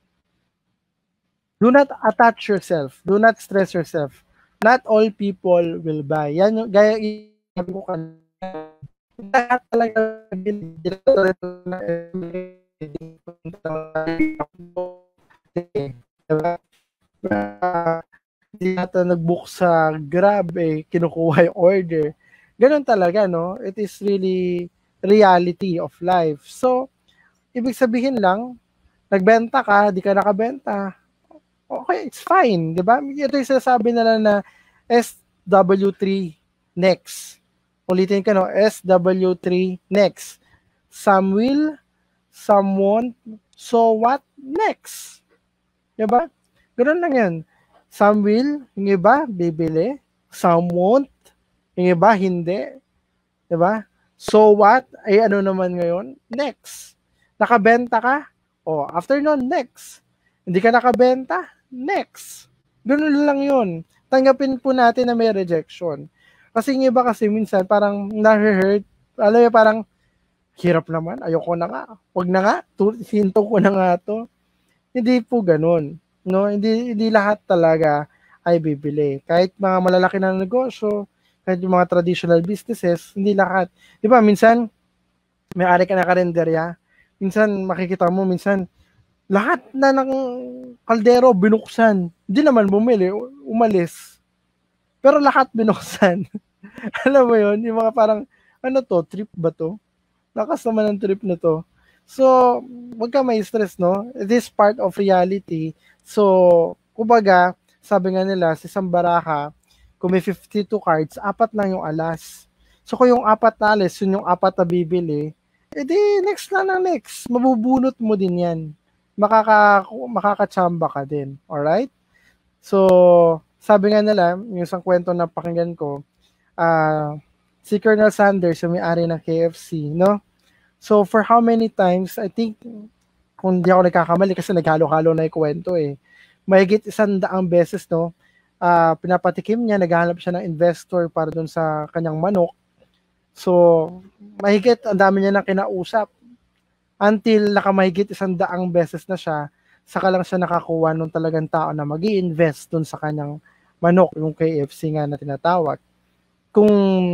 do not attach yourself. Do not stress yourself. Not all people will buy. Yan yung, gaya sabi ko kanina, lahat talaga hindi natin nag-book sa Grab, eh, kinukuha yung order. Ganun talaga, no? It is really reality of life. So, ibig sabihin lang, nagbenta ka, di ka nakabenta, okay, it's fine, di ba? Ito yung sinasabi nila na S W three next. Ulitin ka, no? S W three next. Some will, some won't, so what next? Di ba? Ganun lang yan. Some will, yung iba, bibili. Some won't, yung iba, hindi. Di ba? So what? Ay ano naman ngayon? Next. Nakabenta ka? O, after nun, next. Hindi ka nakabenta? Next. Ganun lang yun. Tanggapin po natin na may rejection. Kasi yung iba kasi minsan parang na-hurt, alam mo parang hirap naman, ayoko na nga, wag na nga, hinto ko na nga to. Hindi po ganun, no? Hindi hindi lahat talaga ay bibili. Kahit mga malalaki na negosyo, kahit yung mga traditional businesses, hindi lahat. 'Di ba minsan may-ari ka na karenderya, minsan makikita mo minsan lahat na ng kaldero binuksan. Hindi naman bumili, umalis. Pero lahat binuksan. Alam mo 'yon, yung mga parang ano to, trip ba to? Lakas naman ng trip na to. So, wag ka may stress, no? This part of reality. So, kumbaga, sabi nga nila, si Sambaraha, kung may fifty-two cards, apat lang yung alas. So, kung yung apat na alas, yun yung apat na bibili, edi next na na next. Mabubunot mo din yan. Makaka, makakachamba ka din. Alright? So, sabi nga nila, yung isang kwento na pakinggan ko, ah, uh, si Colonel Sanders, yung may-ari ng K F C, no? So, for how many times, I think, kung di ako nagkakamali, kasi naghalo-halo na yung kwento eh, mahigit isang daang beses, no, uh, pinapatikim niya, naghahanap siya ng investor para dun sa kanyang manok. So, mahigit, ang dami niya na kinausap. Until nakamahigit isang daang beses na siya, saka lang siya nakakuha nung talagang tao na mag-i-invest dun sa kanyang manok, yung K F C nga na tinatawag. Kung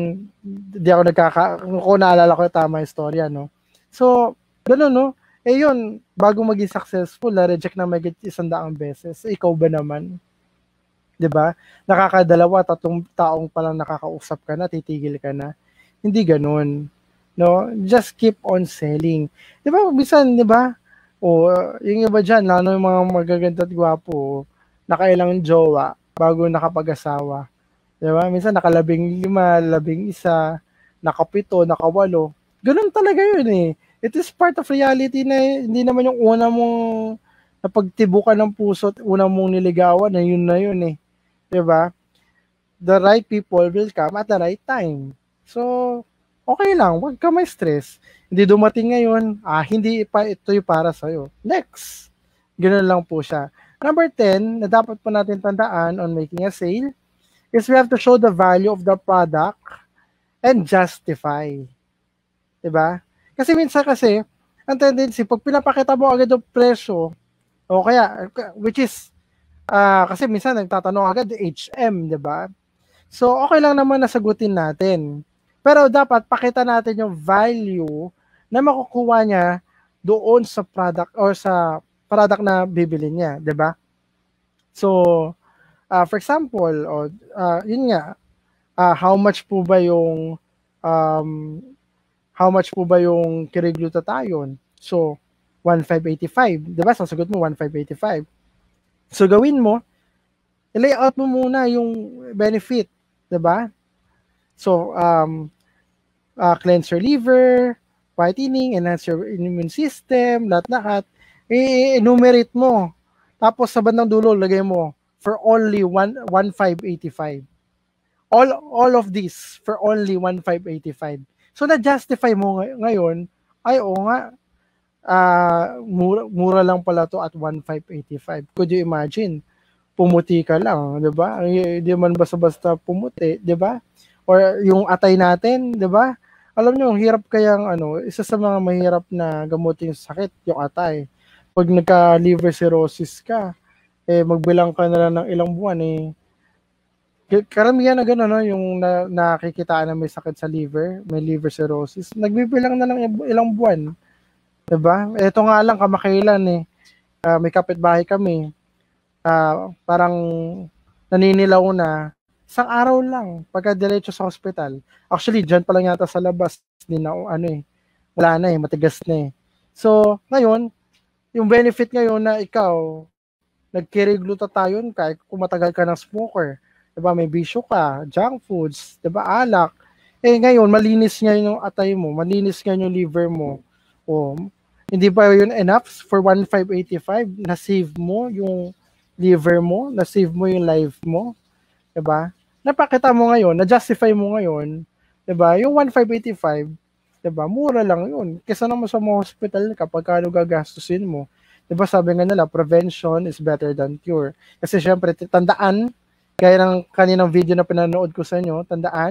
di ako nagkaka, kung naalala ko tama yung storya, no? So, gano'n, no? Eh yun, bago maging successful, na-reject na may isang daang beses. Eh, ikaw ba naman? Diba? Nakakadalawa, tatlong taong palang nakakausap ka na, titigil ka na. Hindi gano'n. No? Just keep on selling. Diba? Bisan, diba? O, yung iba dyan, lalo yung mga magaganda at gwapo, nakailang jowa bago nakapag-asawa. Diba? Minsan nakalabing lima, labing isa, nakapito, nakawalo. Ganun talaga yun eh. It is part of reality na hindi naman yung una mong napagtibukan ng puso at una mong niligawan na yun na yun eh. Diba? The right people will come at the right time. So, okay lang. Huwag ka may stress. Hindi dumating ngayon, ah, hindi pa ito yung para sa'yo. Next. Ganun lang po siya. Number ten, na dapat po natin tandaan on making a sale, is we have to show the value of the product and justify. Diba? Kasi minsan kasi, ang tendency, pag pinapakita mo agad yung presyo, o kaya, which is, uh, kasi minsan nagtatanong agad, H M, diba? So, okay lang naman nasagutin natin. Pero dapat pakita natin yung value na makukuha niya doon sa product or sa product na bibili niya, diba? So, Uh, for example, oh, uh, yun nga, uh, how much po ba yung um, how much po ba yung Keurig Glutathione? So, one thousand five hundred eighty-five. Diba? Sasagot mo, one thousand five hundred eighty-five. So, gawin mo, i-layout mo muna yung benefit. Diba? So, um, uh, cleanse your liver, whitening, enhance your immune system, lahat-lahat. I-enumerate mo. Tapos, sa bandang dulo, lagay mo, for only one one five eighty-five. All all of this for only one five eighty-five. So na-justify mo ngayon, ay oo nga, uh, mura, mura lang pala to at one five eighty-five. Could you imagine? Pumuti ka lang, 'di ba? Hindi man basta-basta pumuti, 'di ba? Or yung atay natin, 'di ba? Alam niyo, hirap kayang ano, isa sa mga mahirap na gamutin yung sakit, yung atay. Pag nagka-liver cirrhosis ka, eh magbilang ka na lang ng ilang buwan eh. Karamihan na gano'n, no? Yung na, nakikitaan na may sakit sa liver, may liver cirrhosis, nagbibilang na lang ilang buwan. Diba? Ito nga lang kamakailan eh. Uh, may kapitbahay kami. Uh, parang naninilaw na isang araw lang pagka diretso sa hospital. Actually, dyan pa lang yata sa labas, din na, ano eh, wala na eh, matigas na eh. So, ngayon, yung benefit ngayon na ikaw, nag-Keurig Glutathione ka, kung matagal ka ng smoker, diba, may bisyo ka, junk foods, diba, alak, eh ngayon, malinis nga yung atay mo, malinis nga yung liver mo, o, hindi ba yun enough for one five eighty-five, na-save mo yung liver mo, na-save mo yung life mo, diba, napakita mo ngayon, na-justify mo ngayon, diba, yung one five eighty-five, diba, mura lang yun, kesa naman sa mga hospital, kapag kano gagastusin mo. Diba sabi nga nila, prevention is better than cure. Kasi syempre, tandaan, gaya ng kaninang video na pinanood ko sa inyo, tandaan,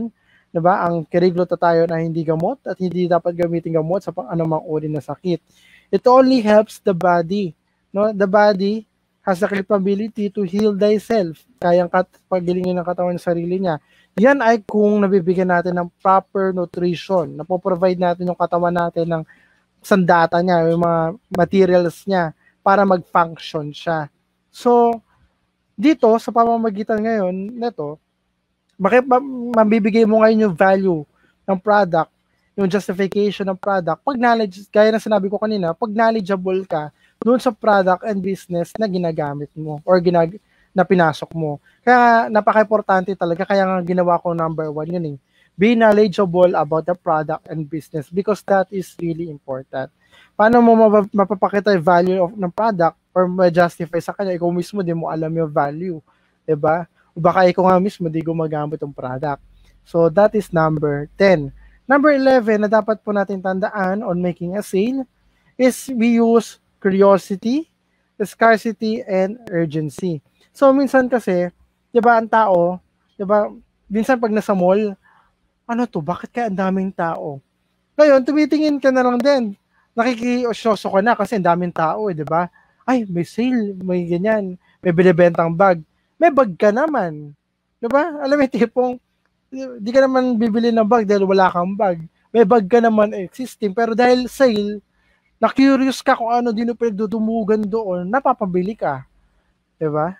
Diba? Ang Keryglutathione ay hindi gamot at hindi dapat gamitin gamot sa pang anumang uri na sakit. It only helps the body. No? The body has the capability to heal thyself. Kayang kat pagilingin ng katawan ng sarili niya. Yan ay kung nabibigyan natin ng proper nutrition. Napoprovide natin yung katawan natin ng sandata niya, yung mga materials niya para mag-function siya. So, dito, sa pamamagitan ngayon nito, bakit mabibigay mo ngayon yung value ng product, yung justification ng product, pag knowledge, gaya na sinabi ko kanina, pag knowledgeable ka doon sa product and business na ginagamit mo or ginag na pinasok mo. Kaya napaka-importante talaga, kaya nga ginawa ko number one yun eh. Be knowledgeable about the product and business because that is really important. Paano mo mapapakita yung value of ng product or ma-justify sa kanya, ikaw mismo di mo alam yung value. Diba? O baka ikaw nga mismo di gumagamit yung product. So that is number ten. Number eleven na dapat po natin tandaan on making a sale is we use curiosity, scarcity, and urgency. So minsan kasi, di ba ang tao, di ba, minsan pag nasa mall, ano to, bakit kaya ang daming tao? Ngayon, tumitingin ka na lang din. Nakikisyoso ka na kasi ang daming tao, eh, di ba? Ay, may sale, may ganyan, may binibentang bag. May bag ka naman. Di ba? Alam mo, tipong, di ka naman bibili ng bag dahil wala kang bag. May bag ka naman existing, pero dahil sale, na-curious ka kung ano din yung pinagdudumugan doon, napapabili ka. Di ba?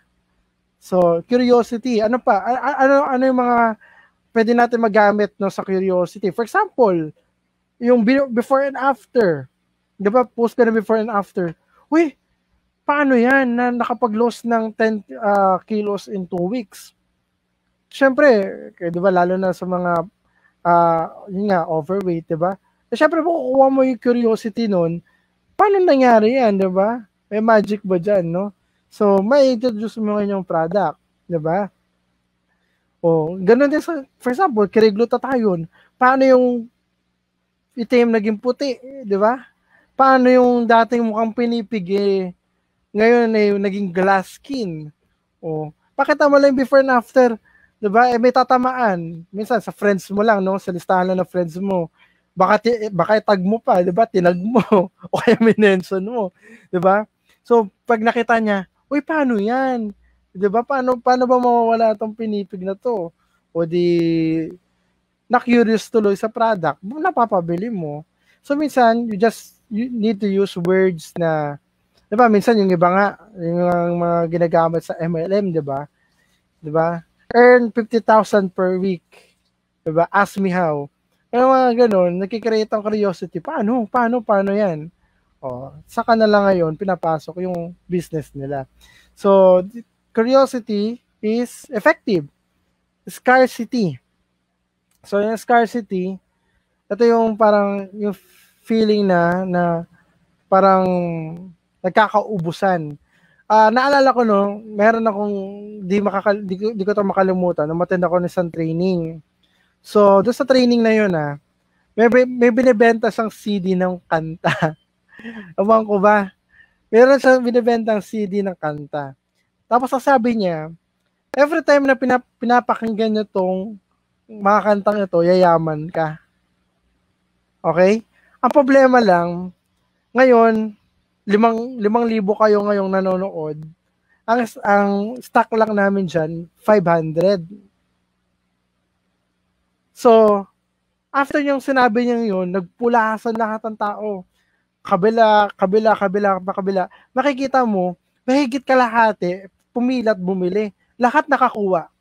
So, curiosity. Ano pa? A- ano, ano yung mga pwede natin magamit no, sa curiosity? For example, yung before and after. Di ba? Post ka na before and after. Uy, paano yan na nakapag-loss ng ten uh, kilos in two weeks? Siyempre, di ba, lalo na sa mga uh, yun nga, overweight, di ba? E, siyempre, kukuha mo yung curiosity nun, paano nangyari yan, di ba? May magic ba dyan, no? So, may introduce mo ngayon yung product, di ba? O, ganun din sa, for example, Keryglutathione. Paano yung itim naging puti, di ba? Paano yung dating mukhang pinipig, eh, ngayon eh, naging glass skin. O, pakita mo lang before and after, di ba? Eh, may tatamaan. Minsan, sa friends mo lang, no? Sa listahan lang ng friends mo. Baka, baka tag mo pa, di ba? Tinag mo. O kaya minention mo. Di ba? So, pag nakita niya, uy, paano yan? Di ba? Paano, paano ba mawawala itong pinipig na to? O di, na-curious tuloy sa product, napapabili mo. So, minsan, you just you need to use words na, di ba? Minsan, yung iba nga, yung mga ginagamit sa M L M, di ba? Di ba? Earn fifty thousand per week. Di ba? Ask me how. Yung mga ganun, nakikreate ang curiosity. Paano? Paano? Paano yan? O, saka na lang ngayon, pinapasok yung business nila. So, curiosity is effective. Scarcity. So, yung scarcity, ito yung parang, yung feeling na, na parang nagkakaubusan. Uh, naalala ko, no, meron akong, di, makakal, di, di ko ito makalimutan, na-attend ako ng isang training. So, doon sa training na yun, ah, may, may binibenta siyang C D ng kanta. Ewan ko ba? Meron siyang binibentang C D ng kanta. Tapos sasabi niya, every time na pinap pinapakinggan niyo tong mga kantang ito, yayaman ka. Okay? Ang problema lang, ngayon, limang, limang libo kayo ngayong nanonood, ang, ang stock lang namin dyan, five hundred. So, after yung sinabi niya yun, nagpulasan lahat ng tao. Kabila, kabila, kabila, kabila. Makikita mo, mahigit kalahati, pumilat, bumili. Lahat nakakuha.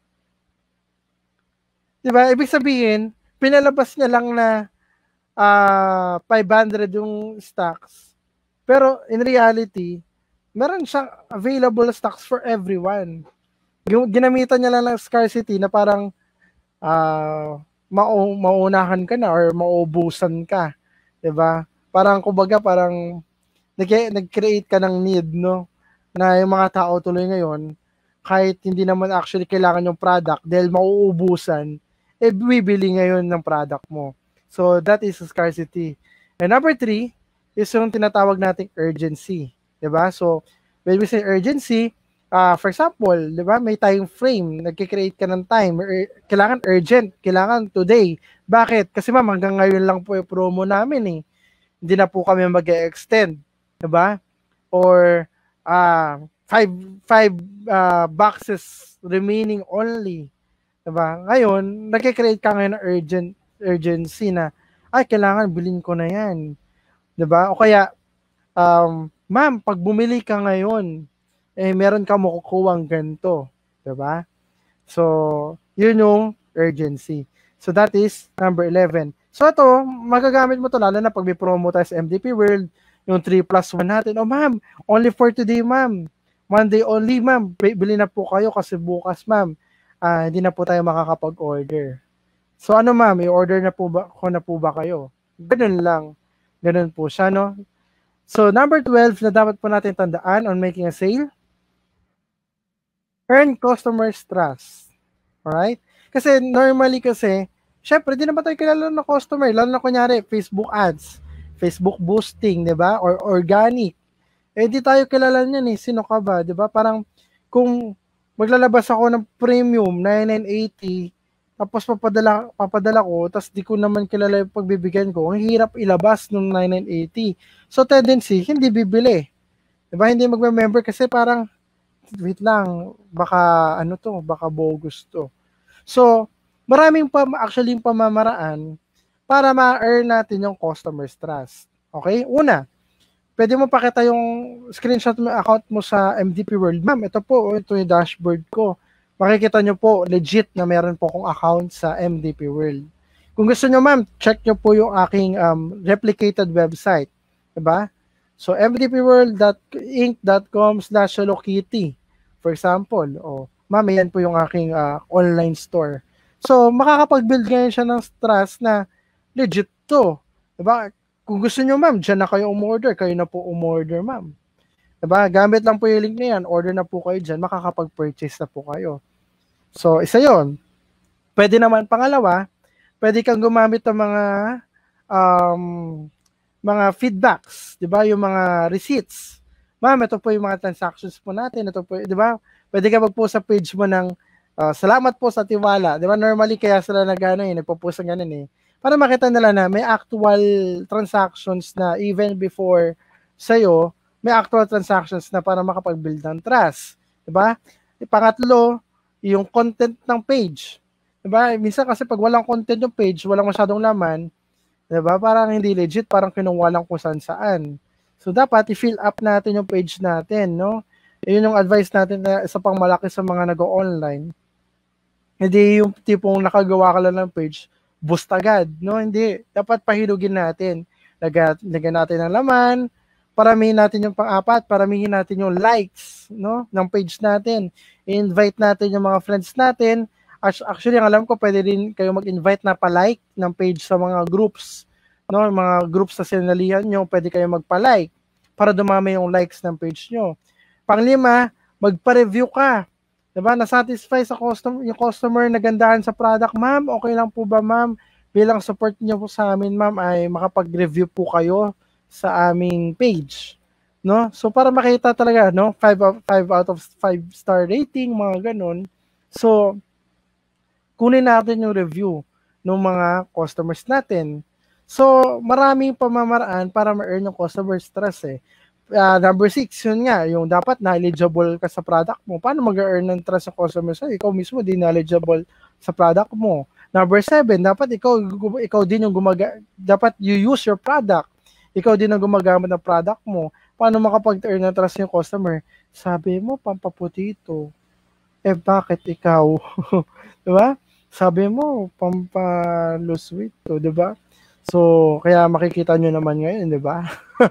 Diba? Ibig sabihin, pinalabas niya lang na uh, five hundred yung stocks. Pero in reality, meron siyang available stocks for everyone. Yung ginamitan niya lang ng scarcity na parang uh, mau maunahan ka na or maubusan ka. Diba? Parang kumbaga parang nag-create ka ng need, no? Na yung mga tao tuloy ngayon, kahit hindi naman actually kailangan yung product dahil mauubusan, eh bibili ngayon ng product mo. So that is scarcity. And number three is yung tinatawag nating urgency. Diba? So when we say urgency, Uh, for example, di ba, may time frame, nagkikreate ka ng time, er, kailangan urgent, kailangan today. Bakit? Kasi ma'am, hanggang ngayon lang po yung promo namin eh. Hindi na po kami mag-extend, di ba? Or uh, five, five uh, boxes remaining only. Diba? Ngayon, nagkikreate ka ngayon ng urgent, urgency na, ay, kailangan bilhin ko na yan. Diba? O kaya, um, ma'am, pag bumili ka ngayon, eh, meron ka makukuha ganito. Diba? So, yun yung urgency. So, that is number eleven. So, ito, magagamit mo to lalo na pag may promo tayo sa M D P World, yung three plus one natin. Oh, ma'am, only for today, ma'am. One day only, ma'am. Bili na po kayo kasi bukas, ma'am, uh, hindi na po tayo makakapag-order. So, ano, ma'am, i-order na po ba, ko na po ba kayo? Ganun lang. Ganun po siya, no? So, number twelve na dapat po natin tandaan on making a sale, earn customers' trust. Alright? Kasi normally kasi, syempre, di naman tayo kilala ng customer. Lalo na kunyari, Facebook ads, Facebook boosting, di ba? Or organic. Eh, di tayo kilala niyan eh. Sino ka ba? Di ba? Parang, kung maglalabas ako ng premium, ninety-nine eighty, tapos papadala, papadala ko, tapos di ko naman kilala yung pagbibigyan ko, ang hirap ilabas nung ninety-nine eighty. So, tendency, hindi bibili. Di ba? Hindi magme-member kasi parang, wait lang, baka ano to, baka bogus to. So, maraming pa, actually yung pamamaraan para ma-earn natin yung customer's trust. Okay? Una, pwede mo pakita yung screenshot mo account mo sa M D P World. Ma'am, ito po, ito yung dashboard ko. Makikita nyo po, legit na meron po akong account sa M D P World. Kung gusto nyo, ma'am, check nyo po yung aking um, replicated website. Diba? So, m d p world dot inc dot com slash Hello Kitty. For example, oh, ma'am, yan po yung aking uh, online store. So, makakapag-build ngayon siya ng trust na legit to. Diba? Kung gusto nyo, ma'am, dyan na kayo umorder. Kayo na po umorder, ma'am. Diba? Gamit lang po yung link na yan. Order na po kayo dyan. Makakapag-purchase na po kayo. So, isa yon. Pwede naman, pangalawa, pwede kang gumamit ng mga um, mga feedbacks, 'di ba? Yung mga receipts. Ma'am, ito po yung mga transactions po natin. Ito po, 'di ba? Pwede ka mag-post sa page mo ng uh, salamat po sa tiwala. 'Di ba? Normally kaya sila nagano eh, nagpo-post ng ganun eh. Para makita nila na may actual transactions na even before sa'yo, may actual transactions na para makapag-build ng trust. 'Di ba? Pangatlo, yung content ng page. 'Di ba? Minsan kasi pag walang content yung page, walang masyadong laman, diba? Parang hindi legit, parang kinuha lang kung saan saan. So, dapat i-fill up natin yung page natin, no? Yun yung advice natin na isa pang malaki sa mga nag-online. Hindi yung tipong nakagawa ka lang ng page, boost agad, no? Hindi. Dapat pahilugin natin. Lagyan natin ng laman, paramihin natin yung pang-apat, paramihin natin yung likes, no? Ng page natin. I-invite natin yung mga friends natin. Actually, ang alam ko, pwede rin kayo mag-invite na pa-like ng page sa mga groups. No? Mga groups na sinalihan nyo, pwede kayo magpa-like para dumami yung likes ng page nyo. Panglima, magpa-review ka. Diba? Na-satisfy sa customer, yung customer na gandahan sa product. Ma'am, okay lang po ba, ma'am? Bilang support nyo po sa amin, ma'am, ay makapag-review po kayo sa aming page. No? So, para makita talaga, no? five out of five star rating, mga ganun. So, kunin natin yung review ng mga customers natin. So, maraming pamamaraan para ma-earn yung customer's trust eh. Uh, number six, yun nga, yung dapat knowledgeable ka sa product mo. Paano mag-earn ng trust sa customers? Ikaw mismo di knowledgeable sa product mo. Number seven, dapat ikaw, ikaw din yung gumaga, dapat you use your product. Ikaw din ang gumagamit ng product mo. Paano makapag-earn ng trust yung customer? Sabi mo, pampaputi ito. Eh, bakit ikaw? Diba? Sabi mo, pampa-lose weight to, di ba? So, kaya makikita nyo naman ngayon, di ba?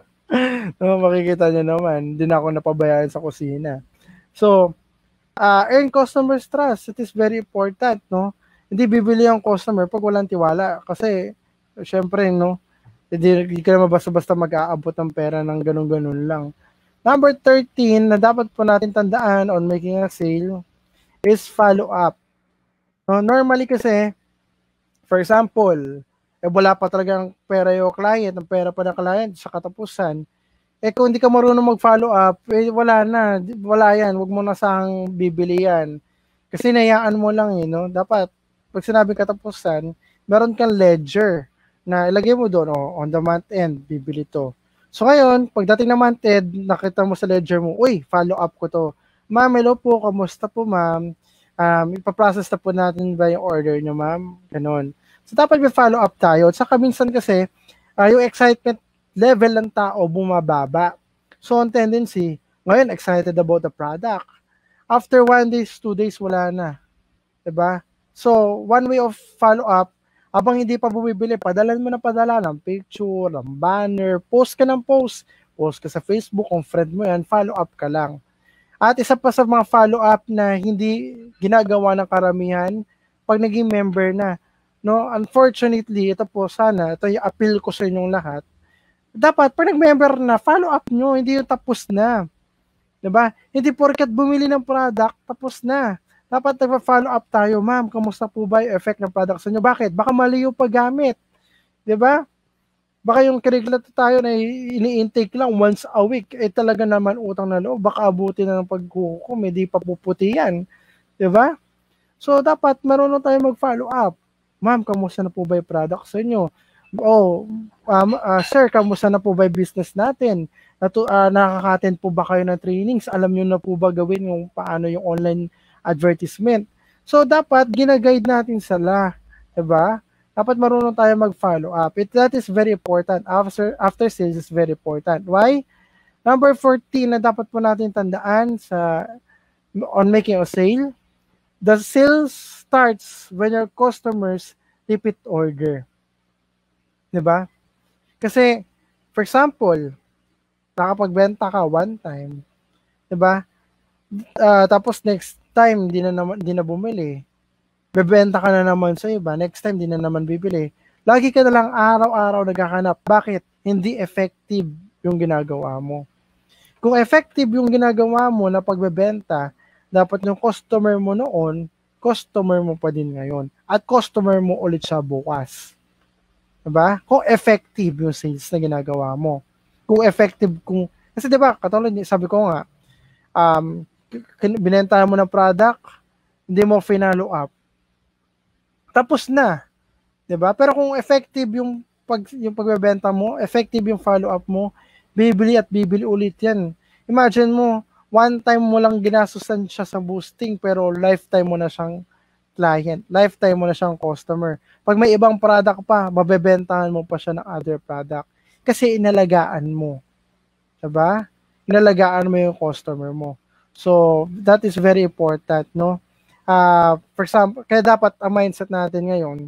No, makikita nyo naman, hindi na ako napabayaan sa kusina. So, uh, earn customer's trust. It is very important, no? Hindi bibili ang customer pag walang tiwala. Kasi, syempre, no, hindi, hindi ka naman basta-basta mag-aabot ng pera ng ganun-ganun lang. Number thirteen, na dapat po natin tandaan on making a sale, is follow up. No, normally kasi, for example, eh wala pa talagang pera yung client, ang pera pa ng client sa katapusan, Eh kung hindi ka marunong mag-follow up, eh wala na, wala yan, wag mo na saan bibili yan. Kasi nayaan mo lang eh, no? Dapat, pag sinabing katapusan, meron kang ledger na ilagay mo doon, oh, on the month end, bibili to. So ngayon, pagdating ng month end, nakita mo sa ledger mo, uy, follow up ko to. Ma'am, hello po, kamusta po ma'am? Um, ipaprocess na po natin ba yung order nyo ma'am? Ganon. So dapat may follow up tayo. At saka minsan kasi, uh, yung excitement level ng tao bumababa. So, ang tendency, ngayon, excited about the product. After one days, two days, wala na. Diba? So, one way of follow-up, abang hindi pa bumibili, padalan mo na padala ng picture, ng banner, post ka ng post. Post ka sa Facebook, kung friend mo yan, follow-up ka lang. At isa pa sa mga follow-up na hindi ginagawa ng karamihan, pag naging member na. No? Unfortunately, ito po sana, ito yung appeal ko sa inyong lahat, dapat pag nag-member na, follow up nyo, hindi yung tapos na. Diba? Hindi porket bumili ng product, tapos na. Dapat nagpa-follow up tayo, ma'am, kamusta po ba yung effect ng product sa inyo? Bakit? Baka mali yung paggamit. Diba? Baka yung curriculum tayo na ini-intake lang once a week, eh talaga naman utang na loob, baka abuti na ng pagkukum, hindi pa puputi yan. Diba? So, dapat marunong tayo mag-follow up. Ma'am, kamusta na po ba yung product sa inyo? Oh, um, uh, sir, kamusta na po ba yung business natin? Natu uh, nakaka-attend po ba kayo ng trainings? Alam niyo na po ba gawin yung paano yung online advertisement? So, dapat gina-guide natin sila. Diba? Dapat marunong tayo mag-follow up. It, that is very important. After, after sales is very important. Why? Number fourteen na dapat po natin tandaan sa on making a sale. The sales starts when your customers repeat order. Diba? Kasi, for example, nakapagbenta ka one time, diba? Uh, tapos next time, di na, naman, di na bumili. Bebenta ka na naman sa iba, next time, di na naman bibili. Lagi ka na lang araw-araw naghahanap. Bakit? Hindi effective yung ginagawa mo. Kung effective yung ginagawa mo na pagbebenta, dapat yung customer mo noon, customer mo pa din ngayon. At customer mo ulit siya bukas. Diba? Kung effective yung sales na ginagawa mo. Kung effective, kung, kasi diba, katulad, sabi ko nga, um, binenta mo ng product, hindi mo finalo up. Tapos na. Diba? Pero kung effective yung, pag, yung pagbebenta mo, effective yung follow up mo, bibili at bibili ulit yan. Imagine mo, one time mo lang ginasusan siya sa boosting, pero lifetime mo na siyang client, lifetime mo na siyang customer. Pag may ibang product pa, mabebentahan mo pa siya ng other product. Kasi inalagaan mo. Diba? Inalagaan mo yung customer mo. So, that is very important, no? Uh, for example, kaya dapat ang mindset natin ngayon,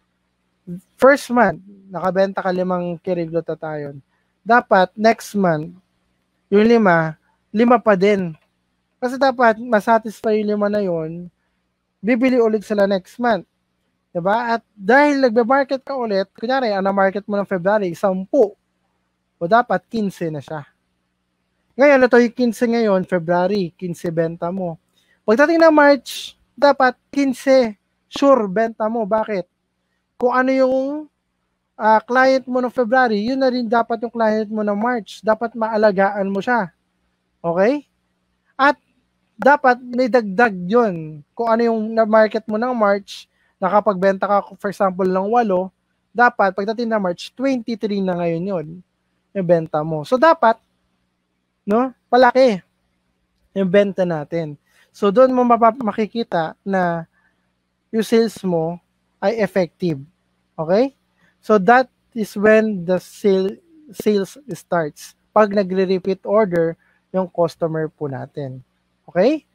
first month, nakabenta ka limang kiriglotathione. Dapat, next month, yung lima, lima pa din. Kasi dapat, masatisfy yung lima na yun, bibili ulit sila next month. Diba? At dahil nagbe-market ka ulit, kunyari, ang na-market mo ng February, sampu. O dapat, quince na siya. Ngayon, ito yung quince ngayon, February, quince benta mo. Pagdating ng March, dapat quince, sure, benta mo. Bakit? Kung ano yung uh, client mo ng February, yun na rin dapat yung client mo ng March. Dapat maalagaan mo siya. Okay? At dapat may dagdag yun. Kung ano yung na-market mo ng March, nakapagbenta ka, for example, ng walo, dapat, pagdating na March, twenty-three na ngayon yun, yung benta mo. So, dapat, no, palaki yung benta natin. So, doon mo makikita na yung sales mo ay effective. Okay? So, that is when the sale, sales starts. Pag nagre-repeat order yung customer po natin. Okay?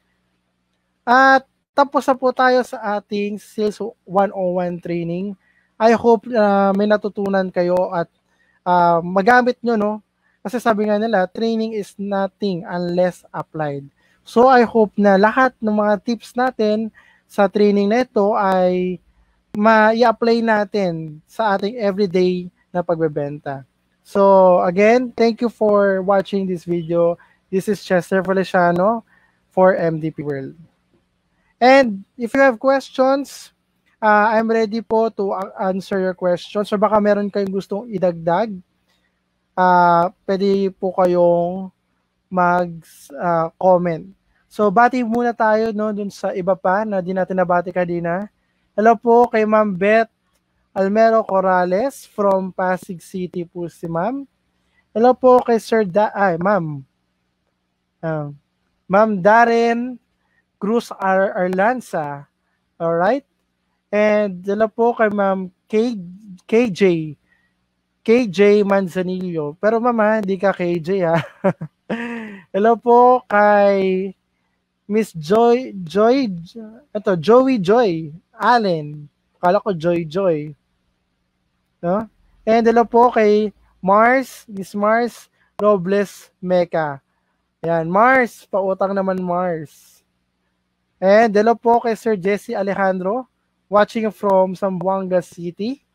At tapos na po tayo sa ating Sales one oh one training. I hope uh, may natutunan kayo at uh, magamit nyo, no? Kasi sabi nga nila, training is nothing unless applied. So I hope na lahat ng mga tips natin sa training na ito ay ma-i-apply natin sa ating everyday na pagbebenta. So again, thank you for watching this video. This is Chester Feliciano for M D P World. And if you have questions, uh, I'm ready po to answer your questions. So baka meron kayong gustong idagdag. uh, pwede po kayong mag-comment. Uh, so, bati muna tayo no, dun sa iba pa na di natin nabati kanina. Hello po kay Ma'am Beth Almero Corrales from Pasig City po si Ma'am. Hello po kay Sir Da... Ay, Ma'am. Uh, Ma'am Darren Cruz Ar Arlanza. Alright? And hello po kay Ma'am K KJ. K J Manzanillo. Pero mama, hindi ka K J ha. Hello po kay Miss Joy, Joy, ito, Joey Joy Allen. Kala ko Joy Joy. No? And hello po kay Mars, Miss Mars Robles Meca. Ayan, Mars, pautang naman Mars. And hello po kay Sir Jesse Alejandro, watching from Zamboanga City.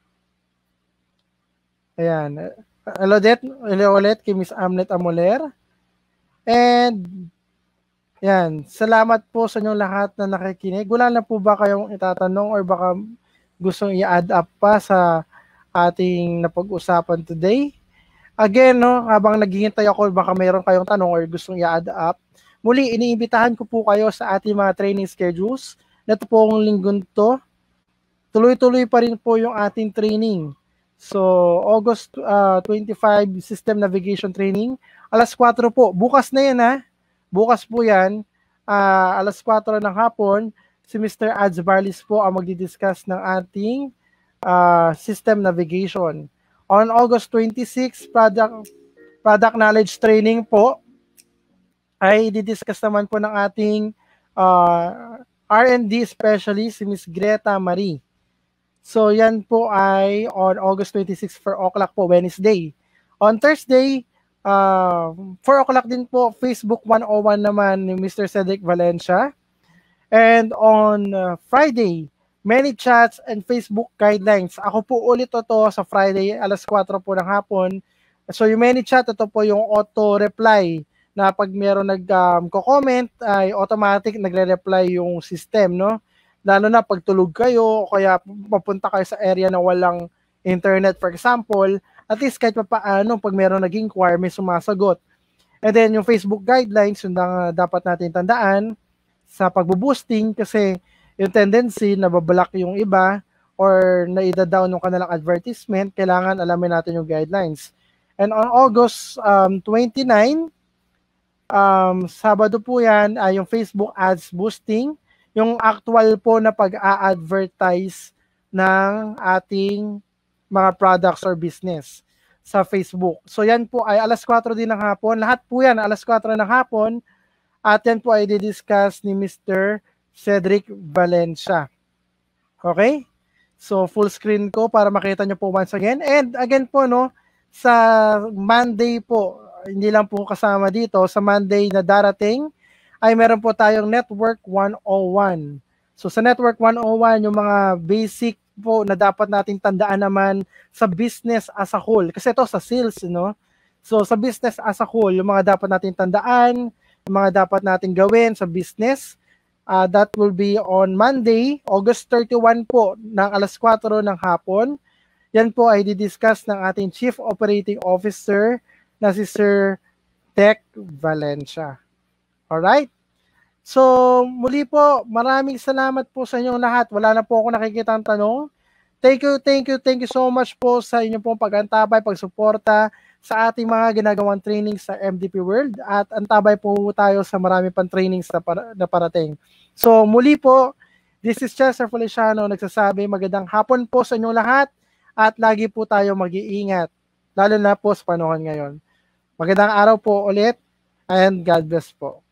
Ayan. Hello ulit, hello ulit kay Miss Amnet Amoler. And yan, salamat po sa inyong lahat na nakikinig. Wala na po ba kayong itatanong or baka gustong i-add up pa sa ating napag-usapan today? Again, no, habang naghihintay ako, baka mayroon kayong tanong or gustong i-add up. Muli, iniimbitahan ko po kayo sa ating mga training schedules. Ito po ang linggon to. Tuloy-tuloy pa rin po yung ating training. So, August uh, twenty-five, System Navigation Training. Alas kwatro po. Bukas na yan ha. Bukas po yan. Uh, alas kwatro ng hapon, si Mister Ads Barlis po ang magdi-discuss ng ating uh, System Navigation. On August twenty-sixth, Product, product Knowledge Training po, ay di-discuss naman po ng ating uh, R and D specialist, si Miss Greta Marie. So, yan po ay on August twenty-sixth, four o'clock po, Wednesday. On Thursday, uh, four o'clock din po, Facebook one oh one naman ni Mister Cedric Valencia. And on uh, Friday, Many Chats and Facebook Guidelines. Ako po ulit ito sa Friday, alas kwatro po ng hapon. So, yung Many Chat, ito po yung auto-reply na pag meron nag-comment, um, ay automatic nagre-reply yung system, no? Lalo na pag tulog kayo, o kaya papunta kayo sa area na walang internet, for example, at least kahit pa paano, pag meron nag-inquire, may sumasagot. And then, yung Facebook guidelines, yung uh, dapat natin tandaan sa pagbo-boosting kasi yung tendency na bablock yung iba or na ida-down yung kanilang advertisement, kailangan alamin natin yung guidelines. And on August um, twenty-ninth, um, Sabado po yan, ay uh, yung Facebook Ads Boosting, yung actual po na pag-a-advertise ng ating mga products or business sa Facebook. So yan po ay alas kwatro din ng hapon. Lahat po yan, alas kwatro ng hapon. At yan po ay di-discuss ni Mister Cedric Valencia. Okay? So full screen ko para makita nyo po once again. And again po, no, sa Monday po, hindi lang po kasama dito, sa Monday na darating, ay meron po tayong Network one oh one. So sa Network one oh one, yung mga basic po na dapat nating tandaan naman sa business as a whole. Kasi ito sa sales, no? So sa business as a whole, yung mga dapat nating tandaan, yung mga dapat nating gawin sa business, uh, that will be on Monday, August thirty-first po, ng alas kwatro ng hapon. Yan po ay didiscuss ng ating Chief Operating Officer na si Sir Tech Valencia. Alright? So, muli po, maraming salamat po sa inyong lahat. Wala na po ako nakikita ang tanong. Thank you, thank you, thank you so much po sa inyong pong pag-antabay, pagsuporta sa ating mga ginagawang training sa M D P World at antabay po tayo sa marami pang trainings na, para, na parating. So, muli po, this is Chester Feliciano nagsasabi magandang hapon po sa inyong lahat at lagi po tayo mag-iingat, lalo na po sa panahon ngayon. Magandang araw po ulit and God bless po.